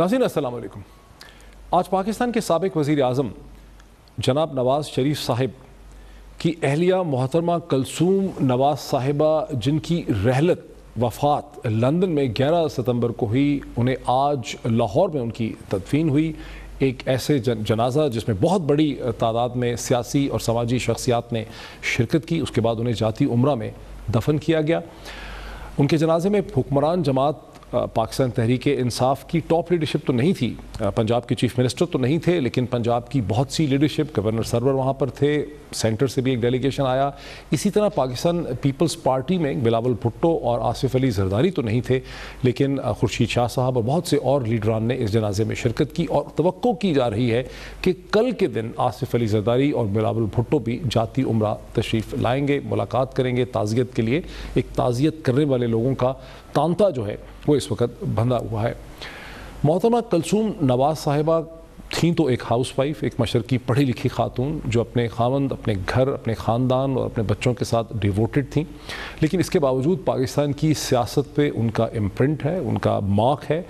ناظرین السلام علیکم۔ آج پاکستان کے سابق وزیر اعظم جناب نواز شریف صاحب کی اہلیہ محترمہ کلثوم نواز صاحبہ، جن کی رحلت وفات لندن میں 11 ستمبر کو ہوئی، انہیں آج لاہور میں ان کی تدفین ہوئی۔ ایک ایسے جنازہ جس میں بہت بڑی تعداد میں سیاسی اور سماجی شخصیات نے شرکت کی، اس کے بعد انہیں جاتی عمرہ میں دفن کیا گیا۔ ان کے جنازے میں حکمران جماعت پاکستان تحریک انصاف کی ٹاپ لیڈرشپ تو نہیں تھی، پنجاب کے چیف منسٹر تو نہیں تھے، لیکن پنجاب کی بہت سی لیڈرشپ، گورنر سرور وہاں پر تھے، سینٹر سے بھی ایک ڈیلیگیشن آیا۔ اسی طرح پاکستان پیپلز پارٹی میں بلاول بھٹو اور آصف علی زرداری تو نہیں تھے، لیکن خورشید شاہ صاحب اور بہت سے اور لیڈران نے اس جنازے میں شرکت کی، اور توقع کی جا رہی ہے کہ کل کے دن آصف علی زرداری اور بلاول بھٹو بھی جاتی عمرہ تشریف لائیں گے، ملاقات کریں گے تعزیت کے لیے۔ ایک تعزیت کرنے والے لوگوں کا تانتا جو ہے وہ اس وقت بندھا ہوا ہے۔ محترمہ کلثوم نواز صاحبہ تھیں تو ایک ہاؤس وائف، ایک مشرقی پڑھی لکھی خاتون جو اپنے خاوند، اپنے گھر، اپنے خاندان اور اپنے بچوں کے ساتھ ڈیووٹڈ تھیں، لیکن اس کے باوجود پاکستان کی سیاست پہ ان کا امپرنٹ ہے، ان کا مارک ہے۔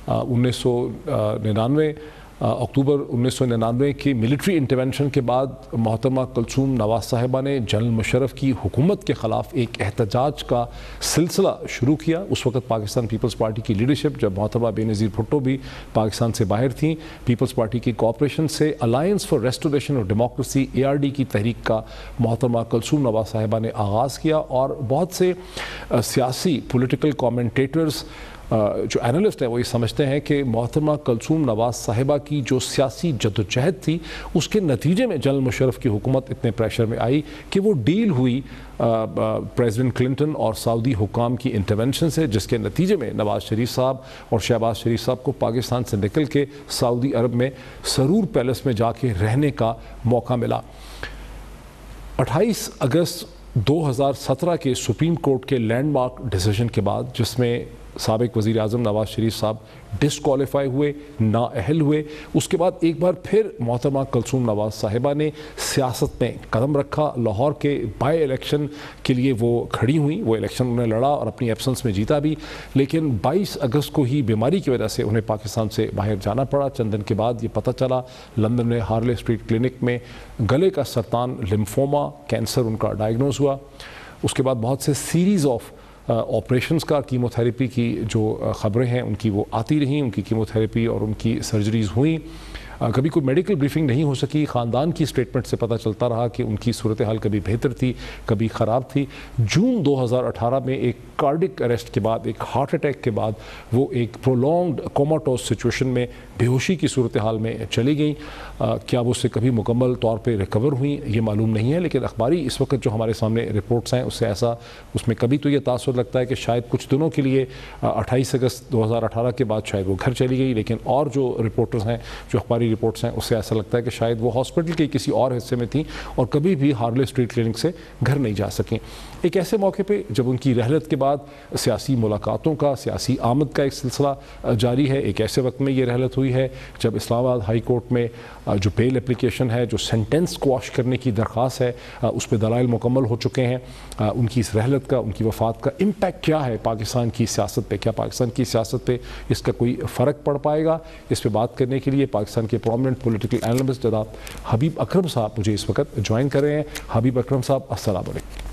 1999 اکتوبر 1999 کی ملٹری انٹرونشن کے بعد محترمہ کلثوم نواز صاحبہ نے جنرل مشرف کی حکومت کے خلاف ایک احتجاج کا سلسلہ شروع کیا۔ اس وقت پاکستان پیپلز پارٹی کی لیڈرشپ، جب محترمہ بے نظیر بھٹو بھی پاکستان سے باہر تھیں، پیپلز پارٹی کی کوآپریشن سے Alliance for Restoration of Democracy ARD کی تحریک کا محترمہ کلثوم نواز صاحبہ نے آغاز کیا، اور بہت سے سیاسی پولیٹیکل کامنٹیٹرز جو اینالسٹ ہیں وہ یہ سمجھتے ہیں کہ محترمہ کلثوم نواز صاحبہ کی جو سیاسی جدوجہد تھی، اس کے نتیجے میں جنرل مشرف کی حکومت اتنے پریشر میں آئی کہ وہ ڈیل ہوئی پریزیڈنٹ کلنٹن اور سعودی حکام کی انٹرونشن سے، جس کے نتیجے میں نواز شریف صاحب اور شہباز شریف صاحب کو پاکستان سے نکل کے سعودی عرب میں سرور پیلس میں جا کے رہنے کا موقع ملا۔ 28 اگست 2017 کے سپریم کورٹ کے لینڈ مارک ڈیسیژن کے بعد، جس میں سابق وزیر اعظم نواز شریف صاحب ڈسکوالیفائی ہوئے، نااہل ہوئے، اس کے بعد ایک بار پھر محترمہ کلثوم نواز صاحبہ نے سیاست میں قدم رکھا۔ لاہور کے بائی الیکشن کے لیے وہ کھڑی ہوئیں، وہ الیکشن انہوں نے لڑا اور اپنی ایبسنس میں جیتا بھی، لیکن 22 اگست کو ہی بیماری کی وجہ سے انہیں پاکستان سے باہر جانا پڑا۔ چند دن کے بعد یہ پتہ چلا، لندن میں ہارلے اسٹریٹ کلینک میں گلے کا سرطان، لمفوما کینسر ان کا ڈائگنوز ہوا۔ اس کے بعد بہت سے سیریز آف آپریشنز کا، کیمو تھیراپی کی جو خبریں ہیں ان کی وہ آتی رہیں، ان کی کیمو تھیراپی اور ان کی سرجریز ہوئیں۔ کبھی کوئی میڈیکل بریفنگ نہیں ہو سکی، خاندان کی سٹیٹمنٹ سے پتہ چلتا رہا کہ ان کی صورتحال کبھی بہتر تھی، کبھی خراب تھی۔ جون 2018 میں ایک کارڈک اریسٹ کے بعد، ایک ہارٹ اٹیک کے بعد، وہ ایک پرولونگڈ کوماٹوس سچویشن میں، بے ہوشی کی صورتحال میں چلی گئیں۔ کیا وہ اس سے کبھی مکمل طور پہ ریکور ہوئیں یہ معلوم نہیں ہے، لیکن اخباری اس وقت جو ہمارے سامنے رپورٹس ہیں اس میں کبھی تو یہ تاثر لگتا ہے کہ شاید کچھ دنوں کے لیے 28 اگست 2018 کے بعد شاید وہ گھر چلی گئی، لیکن اور جو رپورٹرز ہیں، جو اخباری رپورٹس ہیں، اس سے ایسا لگتا ہے کہ شاید وہ ہاسپٹل کے کسی اور حصے میں تھیں اور کبھی بھی ہارلے اسٹریٹ کلینک سے گھر نہیں جا سکیں۔ ایک ایسے موقع پہ جب ان کی رحلت کے بعد سیاسی ملاقاتوں کا، سیاسی آمد کا ایک سلسلہ جاری ہے، ایک ایسے وقت میں یہ رحلت ہوئی ہے جب اسلام آباد ہائی کورٹ میں جو بیل اپلیکیشن ہے، جو سینٹنس کوش کرنے کی درخواست ہے، اس پہ دلائل مکمل ہو چکے ہیں۔ ان کی اس رحلت کا، ان کی وفات کا امپیکٹ کیا ہے پاکستان کی سیاست پہ؟ کیا پاکستان کی سیاست پہ اس کا کوئی فرق پڑ پائے گا؟ اس پہ بات کرنے کے لیے پاکستان کے پرومیننٹ پولیٹیکل اینالسٹ جناب حبیب اکرم صاحب مجھے اس وقت جوائن کر رہے ہیں۔ حبیب اکرم صاحب السلام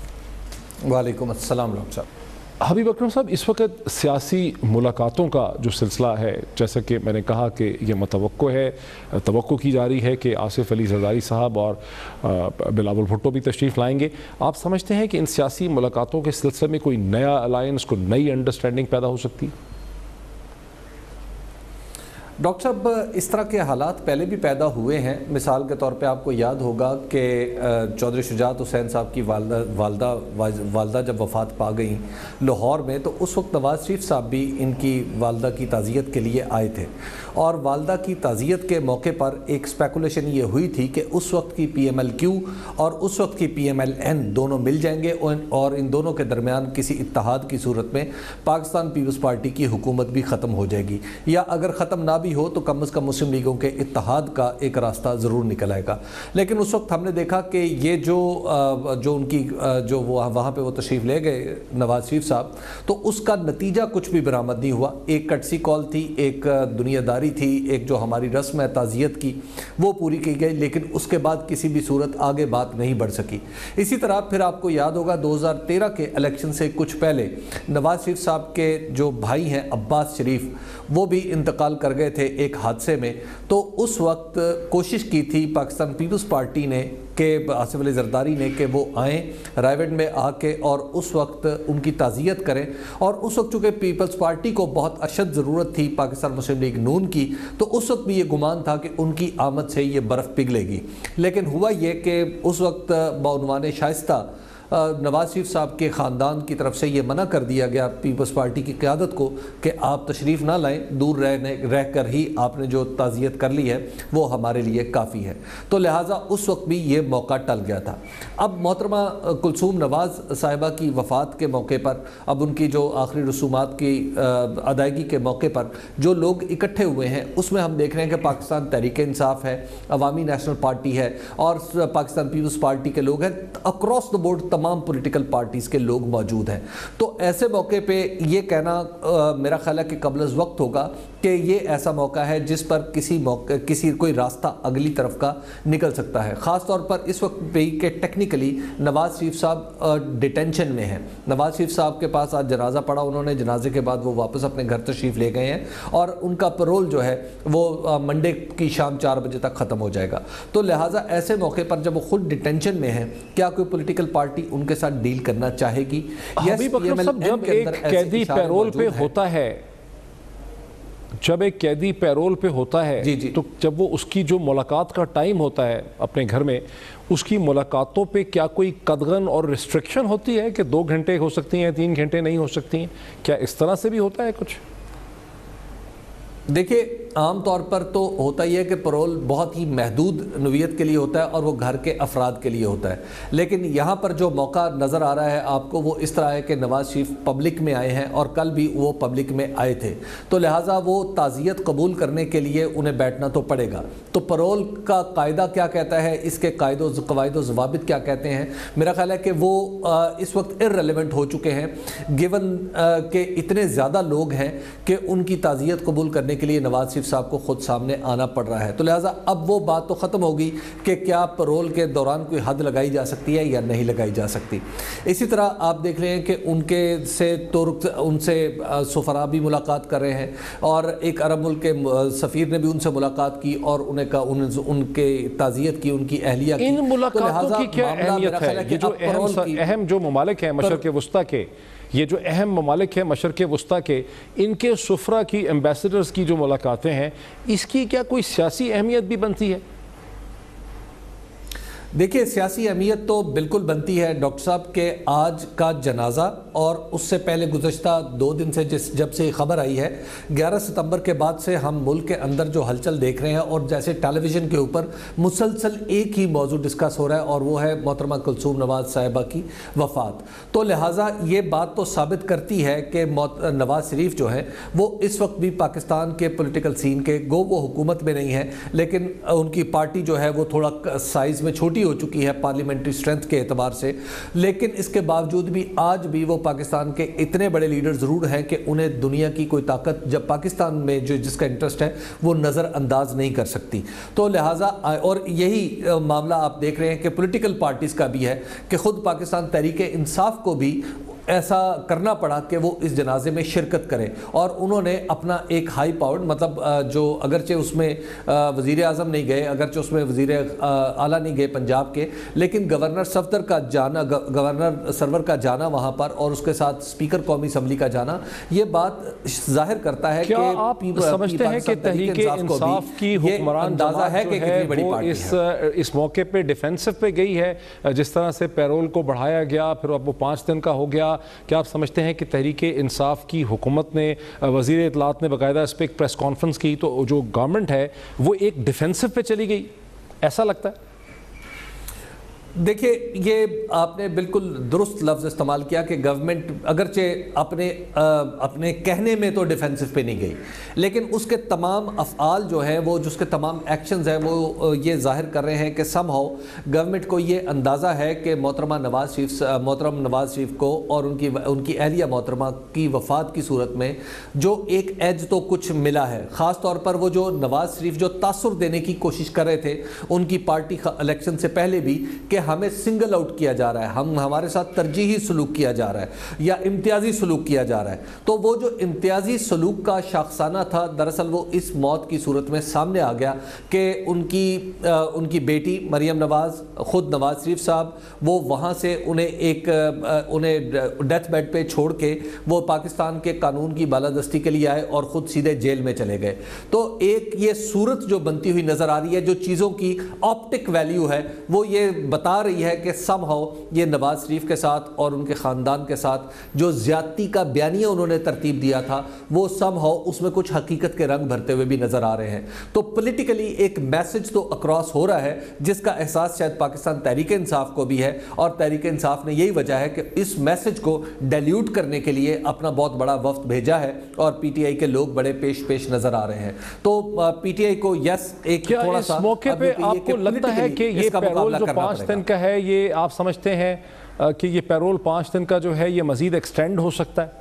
علیکم۔ وعلیکم السلام صاحب۔ حبیب اکرم صاحب، اس وقت سیاسی ملاقاتوں کا جو سلسلہ ہے، جیسا کہ میں نے کہا کہ یہ متوقع ہے، توقع کی جا رہی ہے کہ آصف علی زرداری صاحب اور بلاول بھٹو بھی تشریف لائیں گے۔ آپ سمجھتے ہیں کہ ان سیاسی ملاقاتوں کے سلسلے میں کوئی نیا الائنس، کوئی نئی انڈرسٹینڈنگ پیدا ہو سکتی؟ ڈاکٹر صاحب، اس طرح کے حالات پہلے بھی پیدا ہوئے ہیں۔ مثال کے طور پہ آپ کو یاد ہوگا کہ چودھری شجاعت حسین صاحب کی والدہ جب وفات پا گئیں لاہور میں، تو اس وقت نواز شریف صاحب بھی ان کی والدہ کی تعزیت کے لیے آئے تھے، اور والدہ کی تعزیت کے موقع پر ایک سپیکولیشن یہ ہوئی تھی کہ اس وقت کی PMLQ اور اس وقت کی PMLN دونوں مل جائیں گے، اور ان دونوں کے درمیان کسی اتحاد کی صورت میں پاکستان پیپلز پارٹی کی حکومت بھی ختم ہو جائے گی، یا اگر ختم نہ بھی ہو تو کم از کم مسلم لیگوں کے اتحاد کا ایک راستہ ضرور نکل آئے گا. لیکن اس وقت ہم نے دیکھا کہ یہ جو ان کی جو وہاں پہ وہ تشریف لے گئے نواز شریف صاحب, تو اس کا نتیجہ کچھ بھی برآمد نہیں ہوا. ایک کٹسی کال تھی, ایک دنیا داری تھی, ایک جو ہماری رسم ہے تعزیت کی وہ پوری کی گئی, لیکن اس کے بعد کسی بھی صورت آگے بات نہیں بڑھ سکی. اسی طرح پھر آپ کو یاد ہوگا 2013 کے الیکشن سے کچھ پہلے نواز شریف صاحب کے جو بھائی ہیں عباس شریف, وہ بھی انتقال کر گئے تھے ایک حادثے میں. تو اس وقت کوشش کی تھی پاکستان پیپلز پارٹی نے کہ آصف علی زرداری نے کہ وہ آئیں رائے میں آ کے اور اس وقت ان کی تعزیت کریں. اور اس وقت چونکہ پیپلز پارٹی کو بہت اشد ضرورت تھی پاکستان مسلم لیگ نون کی, تو اس وقت بھی یہ گمان تھا کہ ان کی آمد سے یہ برف پگھلے گی. لیکن ہوا یہ کہ اس وقت بعنوان شائستہ نواز شریف صاحب کے خاندان کی طرف سے یہ منع کر دیا گیا پیپلز پارٹی کی قیادت کو کہ آپ تشریف نہ لائیں, دور رہ کر ہی آپ نے جو تعزیت کر لی ہے وہ ہمارے لیے کافی ہے. تو لہٰذا اس وقت بھی یہ موقع ٹل گیا تھا. اب محترمہ کلثوم نواز صاحبہ کی وفات کے موقع پر, اب ان کی جو آخری رسومات کی ادائیگی کے موقع پر جو لوگ اکٹھے ہوئے ہیں, اس میں ہم دیکھ رہے ہیں کہ پاکستان تحریک انصاف ہے, عوامی نیشنل پارٹی ہے اور پاکستان پیپلز پارٹی کے لوگ ہیں, اکراس دا بورڈ تمام پولیٹیکل پارٹیز کے لوگ موجود ہیں. تو ایسے موقع پہ یہ کہنا میرا خیال ہے کہ قبل از وقت ہوگا کہ یہ ایسا موقع ہے جس پر کسی کوئی راستہ اگلی طرف کا نکل سکتا ہے. خاص طور پر اس وقت بھی کہ ٹیکنیکلی نواز شریف صاحب ڈیٹینشن میں ہیں. نواز شریف صاحب کے پاس آج جنازہ پڑا, انہوں نے جنازے کے بعد وہ واپس اپنے گھر تشریف لے گئے ہیں اور ان کا پرول جو ہے وہ منڈے کی شام 4 بجے تک ختم ہو جائے گا. تو لہٰذا ایسے موقع پر جب وہ خود ڈیٹینشن میں ہیں, کیا کوئی پولیٹیکل پارٹی ان کے ساتھ ڈیل کرنا چاہے گی؟ جب ایک قیدی پیرول پہ ہوتا ہے, جب ایک قیدی پیرول پہ ہوتا ہے تو جب وہ اس کی جو ملاقات کا ٹائم ہوتا ہے اپنے گھر میں, اس کی ملاقاتوں پہ کیا کوئی قدغن اور ریسٹرکشن ہوتی ہے کہ 2 گھنٹے ہو سکتی ہیں, 3 گھنٹے نہیں ہو سکتی ہیں؟ کیا اس طرح سے بھی ہوتا ہے کچھ؟ دیکھیے عام طور پر تو ہوتا ہی ہے کہ پرول بہت ہی محدود نوعیت کے لیے ہوتا ہے اور وہ گھر کے افراد کے لیے ہوتا ہے. لیکن یہاں پر جو موقع نظر آ رہا ہے آپ کو وہ اس طرح ہے کہ نواز شریف پبلک میں آئے ہیں اور کل بھی وہ پبلک میں آئے تھے, تو لہٰذا وہ تعزیت قبول کرنے کے لیے انہیں بیٹھنا تو پڑے گا. تو پرول کا قاعدہ کیا کہتا ہے, اس کے قواعد و ضوابط کیا کہتے ہیں, میرا خیال ہے کہ وہ اس وقت ارریلیونٹ ہو چکے ہیں گیون کہ اتنے زیادہ لوگ ہیں کہ ان کی تعزیت قبول کرنے کے لیے نواز شریف صاحب کو خود سامنے آنا پڑ رہا ہے. تو لہٰذا اب وہ بات تو ختم ہوگی کہ کیا پرول کے دوران کوئی حد لگائی جا سکتی ہے یا نہیں لگائی جا سکتی. اسی طرح آپ دیکھ رہے ہیں کہ ان سے سفراء بھی ملاقات کر رہے ہیں اور ایک عرب ملک کے سفیر نے بھی ان سے ملاقات کی اور انہیں کہا ان کے تعزیت کی, ان کی اہلیہ کی. ان ملاقاتوں کی کیا اہمیت ہے؟ یہ جو اہم جو ممالک ہیں مشرق وسطیٰ کے, یہ جو اہم ممالک ہیں مشرق وسطیٰ کے, ان کے سفراء کی, ایمبیسڈرز کی جو ملاقاتیں ہیں, اس کی کیا کوئی سیاسی اہمیت بھی بنتی ہے؟ دیکھیے سیاسی اہمیت تو بالکل بنتی ہے ڈاکٹر صاحب کہ آج کا جنازہ اور اس سے پہلے گزشتہ 2 دن سے جب سے خبر آئی ہے 11 ستمبر کے بعد سے ہم ملک کے اندر جو ہلچل دیکھ رہے ہیں اور جیسے ٹیلی ویژن کے اوپر مسلسل ایک ہی موضوع ڈسکس ہو رہا ہے اور وہ ہے محترمہ کلثوم نواز صاحبہ کی وفات. تو لہٰذا یہ بات تو ثابت کرتی ہے کہ نواز شریف جو ہیں وہ اس وقت بھی پاکستان کے پولیٹیکل سین کے گو وہ حکومت میں نہیں ہے, لیکن ان کی پارٹی جو ہے وہ تھوڑا سائز میں چھوٹی ہو چکی ہے پارلیمنٹری سٹرینتھ کے اعتبار سے, لیکن اس کے باوجود بھی آج بھی وہ پاکستان کے اتنے بڑے لیڈر ضرور ہیں کہ انہیں دنیا کی کوئی طاقت جب پاکستان میں جس کا انٹرسٹ ہے وہ نظر انداز نہیں کر سکتی. تو لہٰذا اور یہی معاملہ آپ دیکھ رہے ہیں کہ پولیٹیکل پارٹیز کا بھی ہے کہ خود پاکستان تحریک انصاف کو بھی ایسا کرنا پڑا کہ وہ اس جنازے میں شرکت کریں اور انہوں نے اپنا ایک ہائی پاورڈ مطلب جو اگرچہ اس میں وزیر اعظم نہیں گئے, اگرچہ اس میں وزیر اعلیٰ نہیں گئے پنجاب کے, لیکن گورنر سرور کا جانا وہاں پر اور اس کے ساتھ اسپیکر قومی اسمبلی کا جانا, یہ بات ظاہر کرتا ہے کہ آپ سمجھتے ہیں کہ تحریک انصاف کی حکمران جماعت جو ہے وہ اس موقع پہ ڈیفینسو پہ گئی ہے, جس طرح سے پیرول کو بڑھایا گیا پھر اب وہ 5 دن کا ہو گیا, کیا آپ سمجھتے ہیں کہ تحریک انصاف کی حکومت نے, وزیر اطلاعات نے باقاعدہ اس پہ ایک پریس کانفرنس کی تو جو گورنمنٹ ہے وہ ایک ڈیفینسو پہ چلی گئی, ایسا لگتا ہے؟ دیکھیے یہ آپ نے بالکل درست لفظ استعمال کیا کہ گورنمنٹ اگرچہ اپنے کہنے میں تو ڈیفینسو پہ نہیں گئی، لیکن اس کے تمام افعال جو ہیں وہ جس کے تمام ایکشنز ہیں وہ یہ ظاہر کر رہے ہیں کہ سم ہاؤ گورنمنٹ کو یہ اندازہ ہے کہ محترم نواز شریف کو اور ان کی اہلیہ محترمہ کی وفات کی صورت میں جو ایک ایج تو کچھ ملا ہے، خاص طور پر وہ جو نواز شریف جو تاثر دینے کی کوشش کر رہے تھے ان کی پارٹی الیکشن سے پہلے بھی کہ ہمیں سنگل آؤٹ کیا جا رہا ہے، ہمارے ساتھ ترجیحی سلوک کیا جا رہا ہے یا امتیازی سلوک کیا جا رہا ہے، تو وہ جو امتیازی سلوک کا شاخسانہ تھا دراصل وہ اس موت کی صورت میں سامنے آ گیا کہ ان کی بیٹی مریم نواز، خود نواز شریف صاحب، وہ وہاں سے انہیں ڈیتھ بیڈ پہ چھوڑ کے وہ پاکستان کے قانون کی بالادستی کے لیے آئے اور خود سیدھے جیل میں چلے گئے۔ تو ایک یہ صورت جو بنتی ہوئی نظر آ رہی ہے، جو چیزوں کی آپٹک ویلیو ہے، وہ یہ بتا رہی ہے کہ سم ہاؤ یہ نواز شریف کے ساتھ اور ان کے خاندان کے ساتھ جو زیادتی کا بیانیہ انہوں نے ترتیب دیا تھا وہ سم ہاؤ اس میں کچھ حقیقت کے رنگ بھرتے ہوئے بھی نظر آ رہے ہیں۔ تو پولیٹیکلی ایک میسج تو اکراس ہو رہا ہے جس کا احساس شاید پاکستان تحریک انصاف کو بھی ہے، اور تحریک انصاف نے یہی وجہ ہے کہ اس میسج کو ڈیلیوٹ کرنے کے لیے اپنا بہت بڑا وفد بھیجا ہے اور پی ٹی آئی کے لوگ بڑے پیش نظر آ رہے ہیں۔ تو پی ٹی آئی کو یس ایک تھوڑا سا موقع پہ آپ کو لگتا ہے کہ یہ پیرول جو 5 دن کا ہے یہ آپ سمجھتے ہیں کہ یہ پیرول 5 دن کا جو ہے یہ مزید ایکسٹینڈ ہو سکتا ہے؟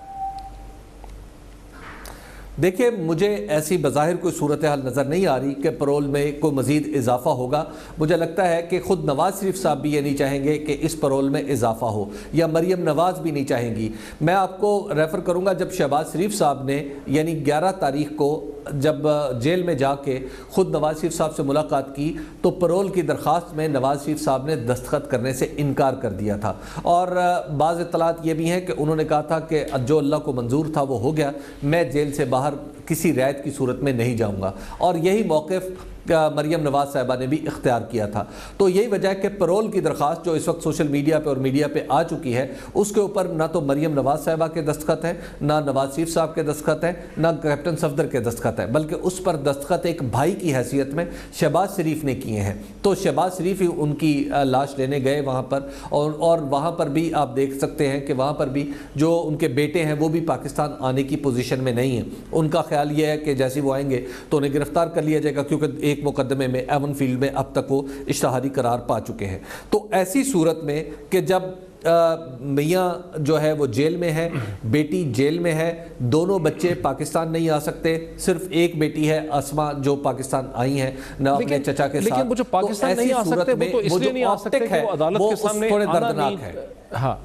دیکھیں مجھے ایسی بظاہر کوئی صورتحال نظر نہیں آ رہی کہ پیرول میں کوئی مزید اضافہ ہوگا۔ مجھے لگتا ہے کہ خود نواز شریف صاحب بھی یہ نہیں چاہیں گے کہ اس پیرول میں اضافہ ہو، یا مریم نواز بھی نہیں چاہیں گی۔ میں آپ کو ریفر کروں گا جب شہباز شریف صاحب نے یعنی 11 تاریخ کو جب جیل میں جا کے خود نواز شریف صاحب سے ملاقات کی تو پیرول کی درخواست میں نواز شریف صاحب نے دستخط کرنے سے انکار کر دیا تھا، اور بعض اطلاعات یہ بھی ہیں کہ انہوں نے کہا تھا کہ جو اللہ کو منظور تھا وہ ہو گیا، میں جیل سے باہر کسی رعایت کی صورت میں نہیں جاؤں گا، اور یہی موقف مریم نواز صاحبہ نے بھی اختیار کیا تھا۔ تو یہی وجہ ہے کہ پیرول کی درخواست جو اس وقت سوشل میڈیا پہ اور میڈیا پہ آ چکی ہے اس کے اوپر نہ تو مریم نواز صاحبہ کے دستخط ہیں، نہ نواز شریف صاحب کے دستخط ہیں، نہ کیپٹن صفدر کے دستخط ہیں، بلکہ اس پر دستخط ایک بھائی کی حیثیت میں شہباز شریف نے کیے ہیں۔ تو شہباز شریف ہی ان کی لاش لینے گئے وہاں پر، اور وہاں پر بھی آپ دیکھ سکتے ہیں کہ وہاں پر بھی جو ان کے بیٹے ہیں وہ بھی پاکستان آنے کی پوزیشن میں نہیں ہیں۔ ان کا خیال یہ ہے کہ جیسے وہ آئیں گے تو انہیں گرفتار کر لیا جائے گا، کیونکہ ایک مقدمے میں ایون فیلڈ میں اب تک وہ اشتہاری قرار پا چکے ہیں۔ تو ایسی صورت میں کہ جب میاں جو ہے وہ جیل میں ہے، بیٹی جیل میں ہے، دونوں بچے پاکستان نہیں آ سکتے، صرف ایک بیٹی ہے اسما جو پاکستان آئی ہیں نہ اپنے چچا کے ساتھ، لیکن وہ جو پاکستان نہیں آ سکتے وہ تو اس لیے نہیں آ سکتے کہ وہ عدالت کے سامنے آنا نہیں۔ ہاں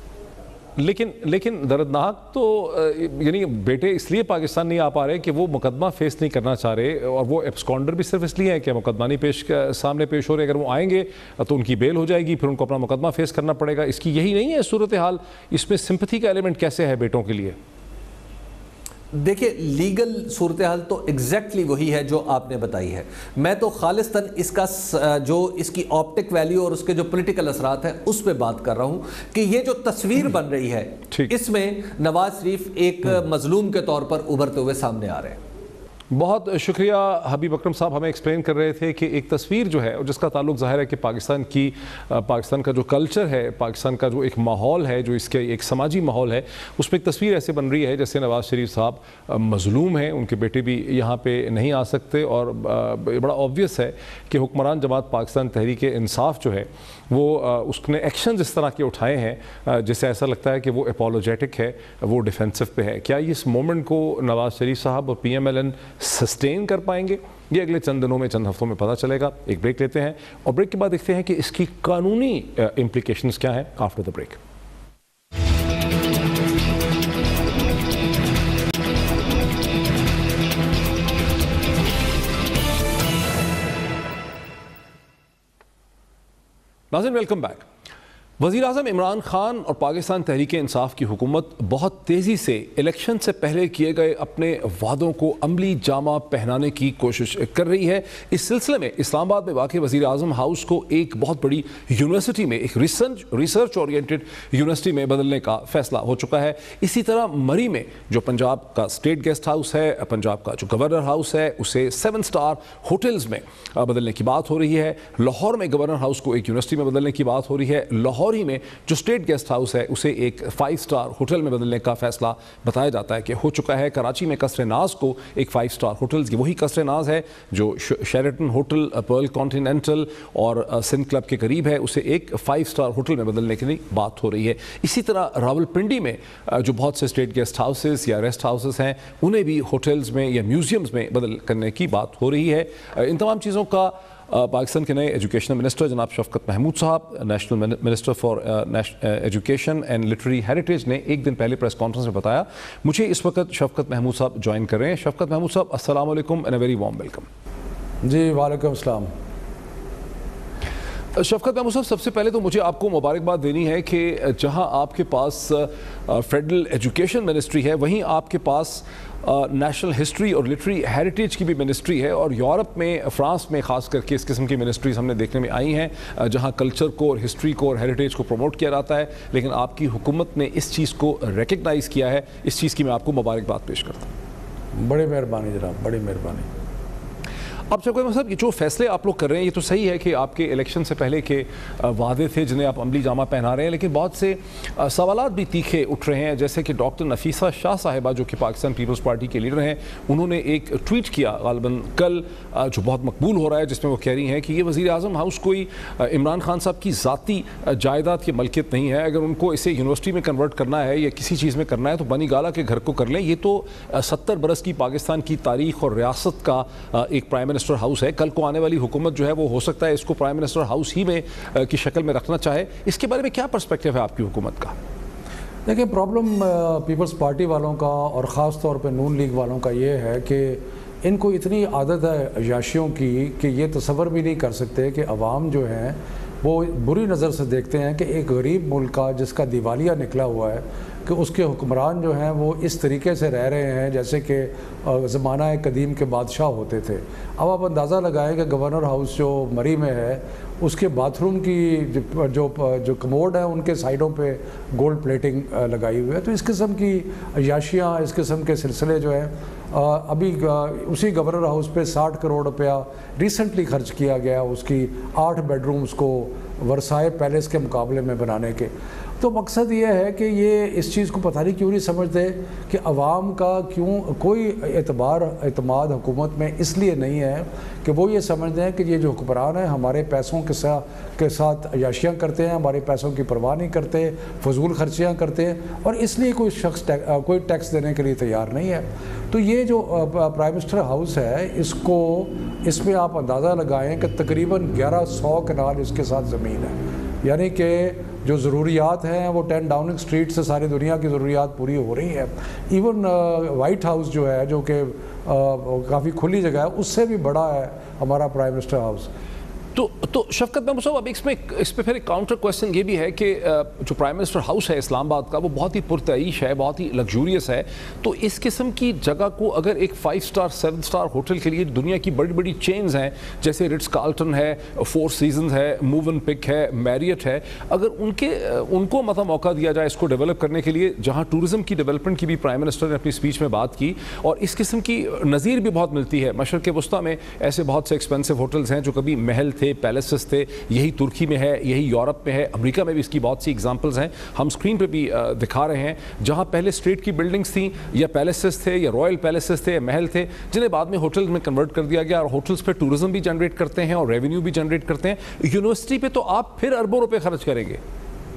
لیکن دردناک تو یعنی بیٹے اس لیے پاکستان نہیں آ پا رہے کہ وہ مقدمہ فیس نہیں کرنا چاہ رہے، اور وہ ایبسکانڈر بھی صرف اس لیے ہے کہ مقدمہ نہیں سامنے پیش ہو رہے۔ اگر وہ آئیں گے تو ان کی بیل ہو جائے گی، پھر ان کو اپنا مقدمہ فیس کرنا پڑے گا۔ اس کی یہی نہیں ہے صورتحال؟ اس میں سمپتھی کا ایلیمنٹ کیسے ہے بیٹوں کے لیے؟ دیکھیں لیگل صورتحال تو ایگزیکٹلی وہی ہے جو آپ نے بتائی ہے۔ میں تو خالصتاً اس کا جو اس کی آپٹک ویلیو اور اس کے جو پولیٹیکل اثرات ہیں اس پہ بات کر رہا ہوں کہ یہ جو تصویر بن رہی ہے اس میں نواز شریف ایک مظلوم کے طور پر ابھرتے ہوئے سامنے آ رہے ہیں۔ بہت شکریہ حبیب اکرم صاحب، ہمیں ایکسپلین کر رہے تھے کہ ایک تصویر جو ہے اور جس کا تعلق ظاہر ہے کہ پاکستان کا جو کلچر ہے، پاکستان کا جو ایک ماحول ہے، جو اس کے ایک سماجی ماحول ہے، اس میں ایک تصویر ایسے بن رہی ہے جیسے نواز شریف صاحب مظلوم ہیں، ان کے بیٹے بھی یہاں پہ نہیں آ سکتے، اور بڑا آبویس ہے کہ حکمران جماعت پاکستان تحریک انصاف جو ہے وہ اس نے ایکشنز اس طرح کے اٹھائے ہیں جس سے ایسا لگتا ہے کہ وہ اپولوجیٹک ہے، وہ ڈیفینسو پہ ہے۔ کیا اس مومنٹ کو نواز شریف صاحب اور P M L N sustain کر پائیں گے؟ یہ اگلے چند دنوں میں، چند ہفتوں میں پتہ چلے گا۔ ایک بریک لیتے ہیں اور بریک کے بعد دیکھتے ہیں کہ اس کی قانونی امپلیکیشنز کیا ہیں آفٹر دا بریک۔ ناظرین ویلکم بیک۔ وزیر اعظم عمران خان اور پاکستان تحریک انصاف کی حکومت بہت تیزی سے الیکشن سے پہلے کیے گئے اپنے وعدوں کو عملی جامہ پہنانے کی کوشش کر رہی ہے۔ اس سلسلے میں اسلام آباد میں واقع وزیر اعظم ہاؤس کو ایک بہت بڑی یونیورسٹی میں، ایک ریسرچ اورینٹڈ یونیورسٹی میں بدلنے کا فیصلہ ہو چکا ہے۔ اسی طرح مری میں جو پنجاب کا اسٹیٹ گیسٹ ہاؤس ہے، پنجاب کا جو گورنر ہاؤس ہے، اسے 7 اسٹار ہوٹلز میں بدلنے کی بات ہو رہی ہے۔ لاہور میں گورنر ہاؤس کو ایک یونیورسٹی میں بدلنے کی بات ہو رہی ہے۔ لاہور ہی میں جو اسٹیٹ گیسٹ ہاؤس ہے اسے ایک 5 اسٹار ہوٹل میں بدلنے کا فیصلہ بتایا جاتا ہے کہ ہو چکا ہے۔ کراچی میں قصر ناز کو ایک 5 اسٹار ہوٹلز، وہی قصر ناز ہے جو شیرٹن ہوٹل، پرل کانٹیننٹل اور سندھ کلب کے قریب ہے، اسے ایک 5 اسٹار ہوٹل میں بدلنے کی بات ہو رہی ہے۔ اسی طرح راولپنڈی میں جو بہت سے اسٹیٹ گیسٹ ہاؤسز یا ریسٹ ہاؤسز ہیں انہیں بھی ہوٹلز میں یا میوزیمز میں بدل کرنے کی بات ہو رہی ہے۔ ان تمام چیزوں کا پاکستان کے نئے ایجوکیشن منسٹر جناب شفقت محمود صاحب، national minister for education and literary heritage نے ایک دن پہلے پریس کانفرنس میں بتایا۔ مجھے اس وقت شفقت محمود صاحب جوائن کر رہے ہیں۔ شفقت محمود صاحب، السلام علیکم and a very warm welcome. جی وعلیکم السلام۔ شفقت محمود صاحب، سب سے پہلے تو مجھے آپ کو مبارکباد دینی ہے کہ جہاں آپ کے پاس فیڈرل ایجوکیشن منسٹری ہے، وہیں آپ کے پاس نیشنل ہسٹری اور لٹری ہیریٹیج کی بھی منسٹری ہے، اور یورپ میں، فرانس میں خاص کر کے اس قسم کی منسٹریز ہم نے دیکھنے میں آئی ہیں جہاں کلچر کو اور ہسٹری کو اور ہیریٹیج کو پروموٹ کیا جاتا ہے، لیکن آپ کی حکومت نے اس چیز کو ریکگنائز کیا ہے۔ اس چیز کی میں آپ کو مبارکباد پیش کرتا ہوں۔ بڑی مہربانی جناب، بڑی مہربانی۔ اب شفقت صاحب، یہ جو فیصلے آپ لوگ کر رہے ہیں یہ تو صحیح ہے کہ آپ کے الیکشن سے پہلے کے وعدے تھے جنہیں آپ عملی جامہ پہنا رہے ہیں، لیکن بہت سے سوالات بھی تیکھے اٹھ رہے ہیں، جیسے کہ ڈاکٹر نفیسہ شاہ صاحبہ جو کہ پاکستان پیپلز پارٹی کے لیڈر ہیں، انہوں نے ایک ٹویٹ کیا غالباً کل جو بہت مقبول ہو رہا ہے، جس میں وہ کہہ رہی ہیں کہ یہ وزیر اعظم ہاؤس کوئی عمران خان صاحب کی ذاتی جائیداد کی ملکیت نہیں ہے، اگر ان کو اسے یونیورسٹی میں کنورٹ کرنا ہے یا کسی چیز میں کرنا ہے تو بنی گالا کے گھر کو کر لیں۔ یہ تو 70 برس کی پاکستان کی تاریخ اور ریاست کا ایک پرائم منسٹر ہاؤس ہے۔ کل کو آنے والی حکومت جو ہے وہ ہو سکتا ہے اس کو پرائم منسٹر ہاؤس ہی میں کی شکل میں رکھنا چاہے۔ اس کے بارے میں کیا پرسپیکٹیو ہے آپ کی حکومت کا؟ دیکھیں، پرابلم پیپلز پارٹی والوں کا اور خاص طور پہ نون لیگ والوں کا یہ ہے کہ ان کو اتنی عادت ہے عیاشیوں کی کہ یہ تصور بھی نہیں کر سکتے کہ عوام جو ہیں وہ بری نظر سے دیکھتے ہیں کہ ایک غریب ملک کا جس کا دیوالیہ نکلا ہوا ہے کہ اس کے حکمران جو ہیں وہ اس طریقے سے رہ رہے ہیں جیسے کہ زمانہ قدیم کے بادشاہ ہوتے تھے۔ اب آپ اندازہ لگائیں کہ گورنر ہاؤس جو مری میں ہے اس کے باتھ روم کی جو کموڈ ہے ان کے سائڈوں پہ گولڈ پلیٹنگ لگائی ہوئی ہے۔ تو اس قسم کی عیاشیاں، اس قسم کے سلسلے جو ہیں ابھی اسی گورنر ہاؤس پہ 60 کروڑ روپیہ ریسنٹلی خرچ کیا گیا اس کی 8 بیڈ رومز کو ورسائے پیلیس کے مقابلے میں بنانے کے۔ تو مقصد یہ ہے کہ یہ اس چیز کو پتہ نہیں کیوں نہیں سمجھتے کہ عوام کا کیوں کوئی اعتماد حکومت میں اس لیے نہیں ہے کہ وہ یہ سمجھتے ہیں کہ یہ جو حکمران ہیں ہمارے پیسوں کے ساتھ عیاشیاں کرتے ہیں، ہمارے پیسوں کی پرواہ نہیں کرتے، فضول خرچیاں کرتے ہیں، اور اس لیے کوئی شخص کوئی ٹیکس دینے کے لیے تیار نہیں ہے۔ تو یہ جو پرائم منسٹر ہاؤس ہے اس میں آپ اندازہ لگائیں کہ تقریباً 1100 کنال اس کے ساتھ زمین ہے، یعنی کہ جو ضروریات ہیں وہ 10 ڈاؤننگ اسٹریٹ سے ساری دنیا کی ضروریات پوری ہو رہی ہیں۔ ایون وائٹ ہاؤس جو ہے جو کہ کافی کھلی جگہ ہے اس سے بھی بڑا ہے ہمارا پرائم منسٹر ہاؤس۔ تو شفقت محمود صاحب، اب اس پہ پھر ایک کاؤنٹر کویسچن یہ بھی ہے کہ جو پرائم منسٹر ہاؤس ہے اسلام آباد کا وہ بہت ہی پرتعیش ہے، بہت ہی لگزوریس ہے، تو اس قسم کی جگہ کو اگر ایک 5 اسٹار 7 اسٹار ہوٹل کے لیے دنیا کی بڑی بڑی چینز ہیں جیسے رٹس کارلٹن ہے، 4 سیزنز ہے، موون پک ہے، میریٹ ہے، اگر ان کو مطلب موقع دیا جائے اس کو ڈیولپ کرنے کے لیے، جہاں ٹورزم کی ڈیولپمنٹ کی بھی پرائم منسٹر نے اپنی اسپیچ میں بات کی، اور اس قسم کی نظیر بھی بہت ملتی ہے مشرق وسطیٰ میں، ایسے بہت سے ایکسپینسو ہوٹلز ہیں جو کبھی محل تھے، پیلیسز تھے، یہی ترکی میں ہے، یہی یورپ میں ہے، امریکہ میں بھی اس کی بہت سی ایگزامپلز ہیں، ہم سکرین پہ بھی دکھا رہے ہیں، جہاں پہلے اسٹریٹ کی بلڈنگز تھیں یا پیلیسز تھے یا رائل پیلیسز تھے یا محل تھے، جنہیں بعد میں ہوٹلز میں کنورٹ کر دیا گیا، اور ہوٹلز پہ ٹورزم بھی جنریٹ کرتے ہیں اور ریونیو بھی جنریٹ کرتے ہیں۔ یونیورسٹی پہ تو آپ پھر اربوں روپے خرچ کریں گے۔